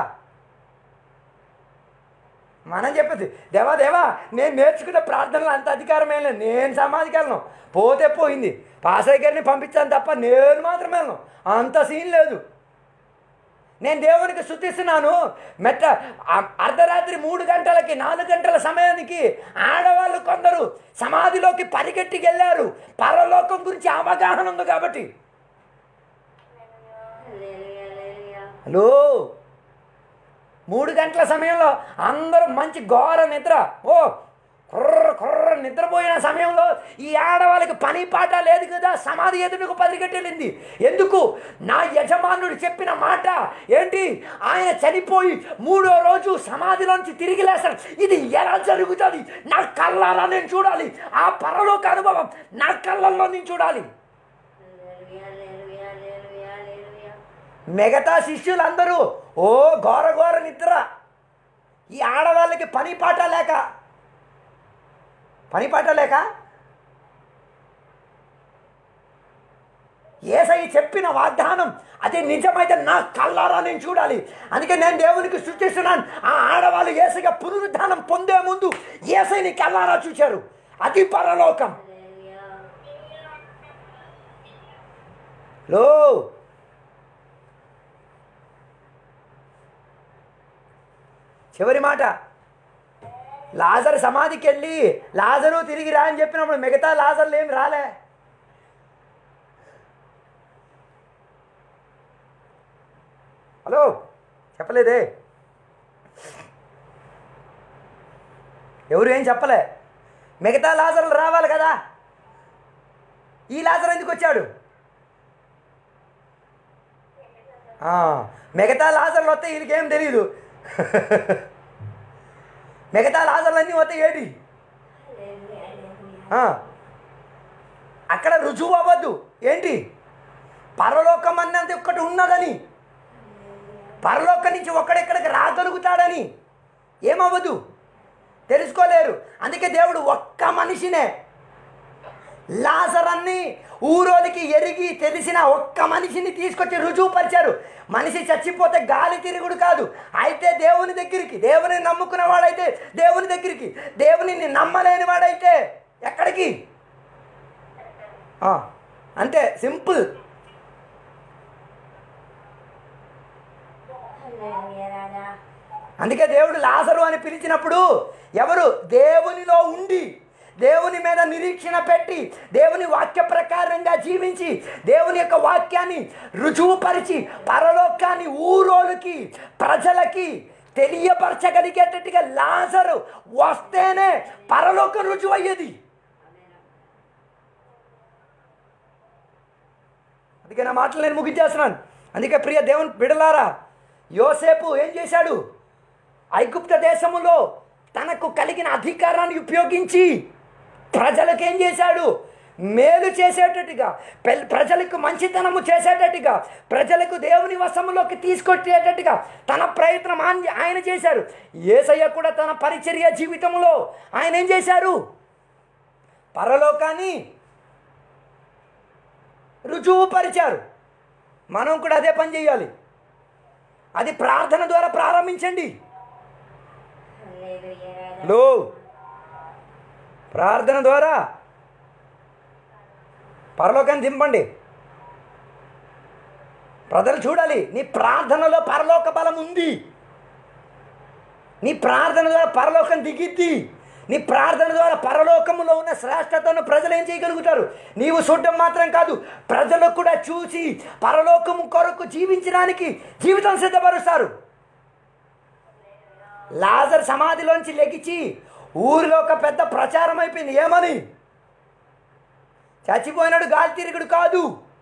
మనం చెప్పేది దేవా నేను నేర్చుకున్న ప్రార్థనలు అంత అధికారమే లేదు, నేను సమాధికి వెళ్ళను, పోతే పోయింది, పాసయ్య గారిని పంపించాను తప్ప నేను మాత్రం వెళ్ళను, అంత సీన్ లేదు. నేను దేవునికి స్తుతిస్తున్నాను. అర్ధరాత్రి 3 గంటలకి 4 గంటల సమయానికి ఆడవాళ్ళు కొందరు సమాధిలోకి పరిగెట్టికి వెళ్ళారు. పరలోకం గురించి అవగాహన ఉంది కాబట్టి. హలో, 3 గంటల సమయంలో అందరూ మంచి ఘోర నిద్ర, కుర్ర నిద్రపోయిన సమయంలో ఈ ఆడవాళ్ళకి పని పాట లేదు కదా, సమాధి ఎదుటకు పరిగెట్టెళ్ళింది. ఎందుకు? నా యజమానుడు చెప్పిన మాట ఏంటి? ఆయన చనిపోయి 3వ రోజు సమాధిలోంచి తిరిగి లేస్తాడు. ఇది ఎలా జరుగుతుంది? నా కళ్ళారా నేను చూడాలి. ఆ పరలోక అనుభవం నా కళ్ళల్లో నేను చూడాలి. మిగతా శిష్యులందరూ ఘోర నిద్ర. ఈ ఆడవాళ్ళకి పని పాట లేక యేసయ్య చెప్పిన వాగ్దానం అది నిజమైతే నా కళ్ళారా నేను చూడాలి. అందుకే నేను దేవునికి సృష్టిస్తున్నాను. ఆ ఆడవాళ్ళు యేసయ్య పునరుద్ధానం పొందే ముందు యేసయ్యని కళ్ళారా చూశారు. అది పరలోకం. లో చివరి మాట, లాజరు సమాధికి వెళ్ళి లాజరు తిరిగి రా అని చెప్పినప్పుడు మిగతా లాజర్లు ఏమి రాలే. హలో, చెప్పలేదే, ఎవరు ఏం చెప్పలే. మిగతా లాజర్లు రావాలి కదా. ఈ లాజర్ ఎందుకు వచ్చాడు? మిగతా లాజర్లు వస్తే వీళ్ళకేం తెలియదు. మిగతా లాజర్లన్నీ వస్తే ఏంటి? అక్కడ రుజువు అవ్వద్దు. ఏంటి? పరలోకం అన్నది ఒక్కటి ఉన్నదని, పరలోకం నుంచి ఒక్కడెక్కడికి రాగలుగుతాడని ఏమవ్వదు, తెలుసుకోలేరు. అందుకే దేవుడు ఒక్క మనిషినే, లాజరన్ని ఊరోలికి ఎరిగి తెలిసిన ఒక్క మనిషిని తీసుకొచ్చి రుజువుపరిచారు. మనిషి చచ్చిపోతే గాలి తిరుగుడు కాదు. అయితే దేవుని దగ్గరికి, దేవుని నమ్ముకున్న వాడైతే దేవుని దగ్గరికి, దేవుని నమ్మలేని వాడైతే ఎక్కడికి? అంతే, సింపుల్. అందుకే దేవుడు లాజరు అని పిలిచినప్పుడు ఎవరు? దేవునిలో ఉండి దేవుని మీద నిరీక్షణ పెట్టి దేవుని వాక్య ప్రకారంగా జీవించి దేవుని యొక్క వాక్యాన్ని రుజువుపరిచి పరలోకాన్ని ఊరోళ్ళకి ప్రజలకి తెలియపరచగలిగేటట్టుగా లాజరు వస్తేనే పరలోకం రుజువు అయ్యేది. అందుకే నా మాటలు నేను ముగించేస్తున్నాను. అందుకే ప్రియ దేవుని బిడలారా, యోసేపు ఏం చేశాడు? ఐగుప్త దేశములో తనకు కలిగిన అధికారాన్ని ఉపయోగించి ప్రజలకు ఏం చేశాడు? మేలు చేసేటట్టుగా, ప్రజలకు మంచితనము చేసేటట్టుగా, ప్రజలకు దేవుని వశములోకి తీసుకొచ్చేటట్టుగా తన ప్రయత్నం ఆయన చేశారు. యేసయ్య కూడా తన పరిచర్య జీవితంలో ఆయన ఏం చేశారు? పరలోకాన్ని రుజువుపరిచారు. మనం కూడా అదే పని చేయాలి. అది ప్రార్థన ద్వారా ప్రారంభించండి. ప్రార్థన ద్వారా పరలోకాన్ని దింపండి. ప్రజలు చూడాలి నీ ప్రార్థనలో పరలోక బలం ఉంది. నీ ప్రార్థన ద్వారా పరలోకం దిగిద్ది. నీ ప్రార్థన ద్వారా పరలోకంలో ఉన్న శ్రేష్టతను ప్రజలు ఏం చేయగలుగుతారు? నీవు చూడడం మాత్రం కాదు, ప్రజలు కూడా చూసి పరలోకము కొరకు జీవించడానికి జీవితం సిద్ధపరుస్తారు. లాజర్ సమాధిలోంచి లెగిచి ఊరిలో ఒక పెద్ద ప్రచారం అయిపోయింది. ఏమని? చచ్చిపోయినాడు గాలి తిరుగుడు కాదు,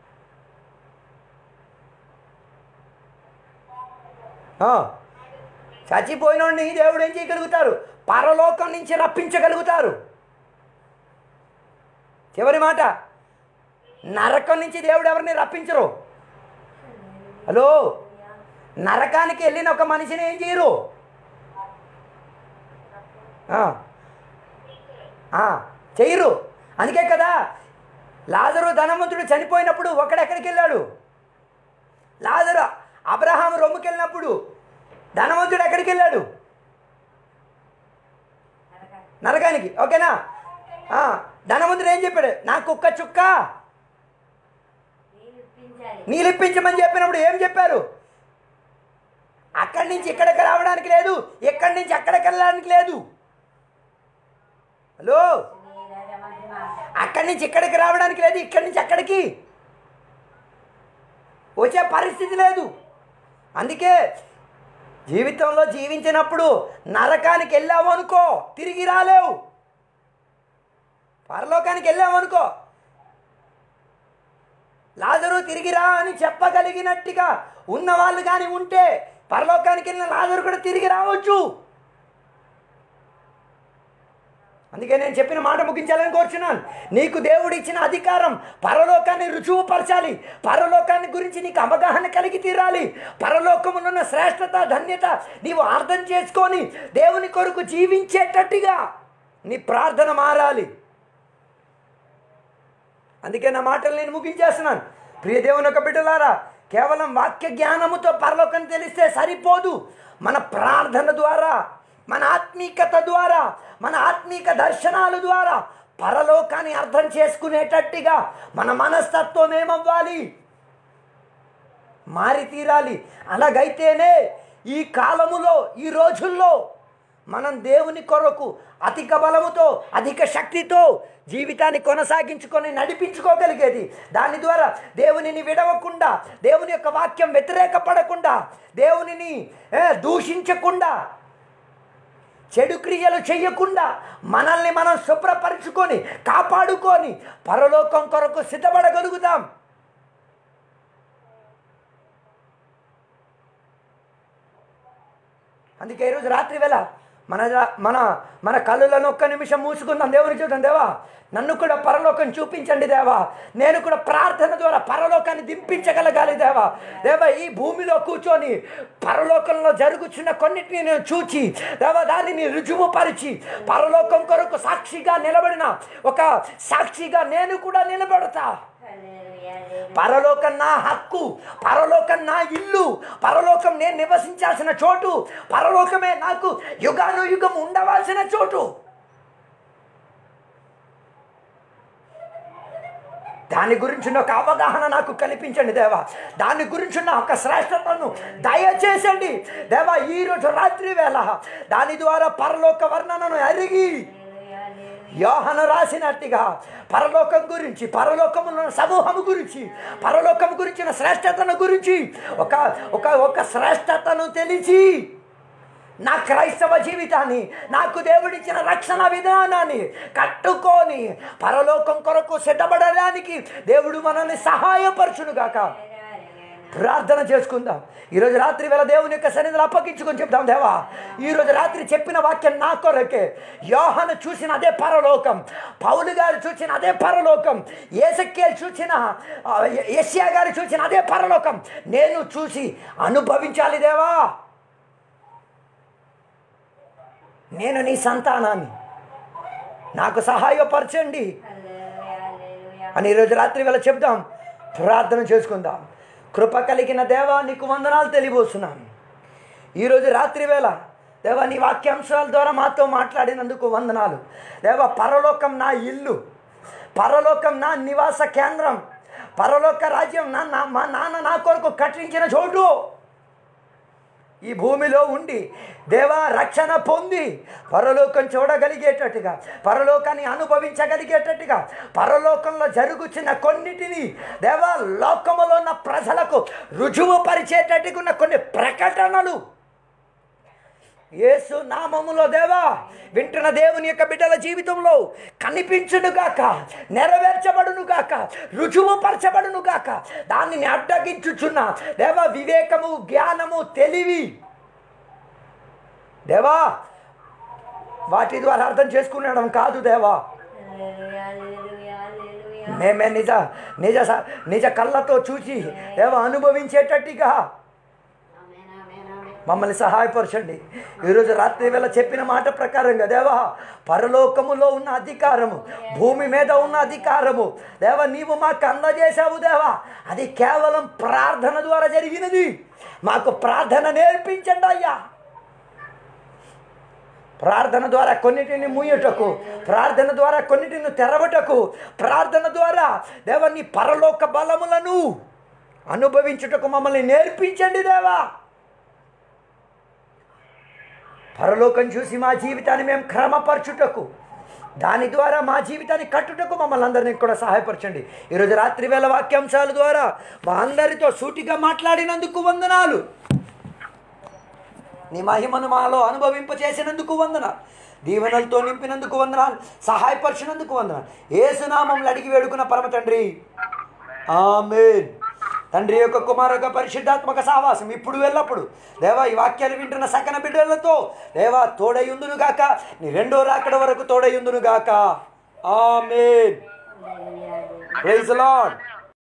చచ్చిపోయినోడిని దేవుడు ఏం చేయగలుగుతారు? పరలోకం నుంచి రప్పించగలుగుతారు. చివరి మాట, నరకం నుంచి దేవుడు ఎవరిని రప్పించరు. హలో, నరకానికి వెళ్ళిన ఒక మనిషిని ఏం చేయరు, చెయ్యరు. అందుకే కదా లాజరు ధనవంతుడు చనిపోయినప్పుడు ఒకడెక్కడికి వెళ్ళాడు? లాజరు అబ్రహాము రొమ్ముకెళ్ళినప్పుడు ధనవంతుడు ఎక్కడికి వెళ్ళాడు? నరకానికి. ఓకేనా? ధనవంతుడు ఏం చెప్పాడు? నాకు ఒక్క చుక్క నీళ్ళు ఇప్పించమని చెప్పినప్పుడు ఏం చెప్పారు? అక్కడి నుంచి ఇక్కడికి రావడానికి లేదు, ఇక్కడి నుంచి అక్కడికి వెళ్ళడానికి లేదు. హలో, అక్కడి నుంచి ఇక్కడికి రావడానికి లేదు, ఇక్కడి నుంచి అక్కడికి వచ్చే పరిస్థితి లేదు. అందుకే జీవితంలో జీవించినప్పుడు నరకానికి వెళ్ళావు అనుకో తిరిగి రాలేవు, పరలోకానికి వెళ్ళావు అనుకో లాజరు తిరిగి రా అని చెప్పగలిగినట్టుగా ఉన్నవాళ్ళు కానీ ఉంటే పరలోకానికి వెళ్ళిన లాజరు కూడా తిరిగి రావచ్చు. అందుకే నేను చెప్పిన మాట ముగించాలని కోరుచున్నాను. నీకు దేవుడు ఇచ్చిన అధికారం పరలోకాన్ని రుజువుపరచాలి. పరలోకాన్ని గురించి నీకు అవగాహన కలిగి తీరాలి. పరలోకములో ఉన్న శ్రేష్టత, ధన్యత నీవు అర్థం చేసుకొని దేవుని కొరకు జీవించేటట్టుగా నీ ప్రార్థన మారాలి. అందుకే నా మాటలు నేను ముగించేస్తున్నాను. ప్రియ దేవుని యొక్క బిడ్డలారా, కేవలం వాక్య జ్ఞానముతో పరలోకం తెలిస్తే సరిపోదు. మన ప్రార్థన ద్వారా, మన ఆత్మీకత ద్వారా, మన ఆత్మీక దర్శనాల ద్వారా పరలోకాన్ని అర్థం చేసుకునేటట్టుగా మన మనస్తత్వం ఏమవ్వాలి? మారి తీరాలి. అలాగైతేనే ఈ కాలములో, ఈ రోజుల్లో మనం దేవుని కొరకు అధిక బలముతో, అధిక శక్తితో జీవితాన్ని కొనసాగించుకొని నడిపించుకోగలిగేది. దాని ద్వారా దేవునిని విడవకుండా, దేవుని యొక్క వాక్యం వ్యతిరేకపడకుండా, దేవునిని దూషించకుండా, చెడు క్రియలు చేయకుండా మనల్ని మనం శుభ్రపరుచుకొని కాపాడుకొని పరలోకం కొరకు సిద్ధపడగలుగుతాం. అందుకే ఈరోజు రాత్రి వేళ మన కళ్ళులను ఒక్క నిమిషం మూసుకుందాం. దేవుని చూద్దాం. దేవా, నన్ను కూడా పరలోకం చూపించండి దేవా. నేను కూడా ప్రార్థన ద్వారా పరలోకాన్ని దింపించగలగాలి దేవా. దేవా, ఈ భూమిలో కూర్చొని పరలోకంలో జరుగుతున్న కొన్నిటిని నేను చూచి దేవా దానిని రుజువుపరిచి పరలోకం కొరకు సాక్షిగా నిలబడిన ఒక సాక్షిగా నేను కూడా నిలబడతా. పరలోకం నా హక్కు, పరలోకం నా ఇల్లు, పరలోకం నేను నివసించాల్సిన చోటు, పరలోకమే నాకు యుగానుయుగం ఉండవలసిన చోటు. దాని గురించిన ఒక అవగాహన నాకు కల్పించండి దేవా. దాని గురించిన ఒక శ్రేష్టతను దయచేసండి దేవా. ఈరోజు రాత్రి వేళ దాని ద్వారా పరలోక వర్ణనను అరిగి యోహాను రాసినట్టుగా పరలోకం గురించి, పరలోకమున్న సమూహము గురించి, పరలోకం గురించిన శ్రేష్టతను గురించి ఒక శ్రేష్టతను తెలిసి నా క్రైస్తవ జీవితాన్ని, నాకు దేవుడిచ్చిన రక్షణ విధానాన్ని కట్టుకొని పరలోకం కొరకు సిద్ధపడడానికి దేవుడు మనల్ని సహాయపరచునుగాక. ప్రార్థన చేసుకుందాం. ఈరోజు రాత్రి వేళ దేవుని యొక్క సన్నిధిలో అప్పగించుకొని చెప్తాం. దేవా, ఈరోజు రాత్రి చెప్పిన వాక్యం నా కొరకే. యోహాను చూసిన అదే పరలోకం, పౌలు గారు చూసిన అదే పరలోకం, యేసక్కేలు చూసిన, యెషయా గారు చూసిన అదే పరలోకం నేను చూసి అనుభవించాలి దేవా. నేను నీ సంతానాన్ని, నాకు సహాయపరచండి అని ఈరోజు రాత్రి వేళ చెప్దాం. ప్రార్థన చేసుకుందాం. కృప కలిగిన దేవా, నీకు వందనాలు తెలియబోతున్నాను. ఈరోజు రాత్రి వేళ దేవా నీ వాక్యాంశాల ద్వారా మాతో మాట్లాడినందుకు వందనాలు దేవా. పరలోకం నా ఇల్లు, పరలోకం నా నివాస కేంద్రం, పరలోక రాజ్యం మా నాన్న నా కొరకు కట్టించిన చోటు. ఈ భూమిలో ఉండి దేవా రక్షణ పొంది పరలోకం చూడగలిగేటట్టుగా, పరలోకాన్ని అనుభవించగలిగేటట్టుగా, పరలోకంలో జరుగుతున్న కొన్నిటిని దేవా లోకములో ఉన్న ప్రజలకు రుజువు పరిచేటట్టుగా ఉన్న కొన్ని ప్రకటనలు యేసు నామములో దేవా వింటున్న దేవుని యొక్క బిడ్డల జీవితంలో కనిపించునుగాక, నెరవేర్చబడునుగాక, రుజువుపరచబడునుగాక. దానిని అడ్డగించుచున్న దేవా వివేకము, జ్ఞానము, తెలివి దేవా వాటి ద్వారా అర్థం చేసుకునడం కాదు దేవా. మేమే నిజ కళ్ళతో చూసి దేవా అనుభవించేటట్టుగా మమ్మల్ని సహాయపరచండి. ఈరోజు రాత్రి వేళ చెప్పిన మాట ప్రకారంగా దేవా పరలోకములో ఉన్న అధికారము, భూమి మీద ఉన్న అధికారము దేవా నీవు మాకు అందజేశావు దేవా. అది కేవలం ప్రార్థన ద్వారా జరిగినది. మాకు ప్రార్థన నేర్పించండి అయ్యా. ప్రార్థన ద్వారా కొన్నిటిని మూయటకు, ప్రార్థన ద్వారా కొన్నిటిని తెరవటకు, ప్రార్థన ద్వారా దేవా నీ పరలోక బలములను అనుభవించుటకు మమ్మల్ని నేర్పించండి దేవా. పరలోకం చూసి మా జీవితాన్ని మేము క్రమపరచుటకు, దాని ద్వారా మా జీవితాన్ని కట్టుటకు మమ్మల్ని అందరినీ కూడా సహాయపరచండి. ఈరోజు రాత్రి వేళ వాక్యాంశాల ద్వారా మా అందరితో సూటిగా మాట్లాడినందుకు వందనాలు. నీ మహిమను మాలో అనుభవింపచేసినందుకు వందనాలు. దీవెనలతో నింపినందుకు వందనాలు. సహాయపరిచినందుకు వందనాలు. యేసు నామములో అడిగి వేడుకున్న పరమ తండ్రి, ఆమేన్. తండ్రి యొక్క కుమార యొక్క పరిశుద్ధాత్మక సావాసం ఇప్పుడు వెళ్ళప్పుడు దేవా ఈ వాక్యాలు వింటున్న సకల బిడ్డలతో దేవా తోడయుందును గాక. నీ రెండో రాకడ వరకు తోడయుందును గాక. ఆమేన్. Praise the lord.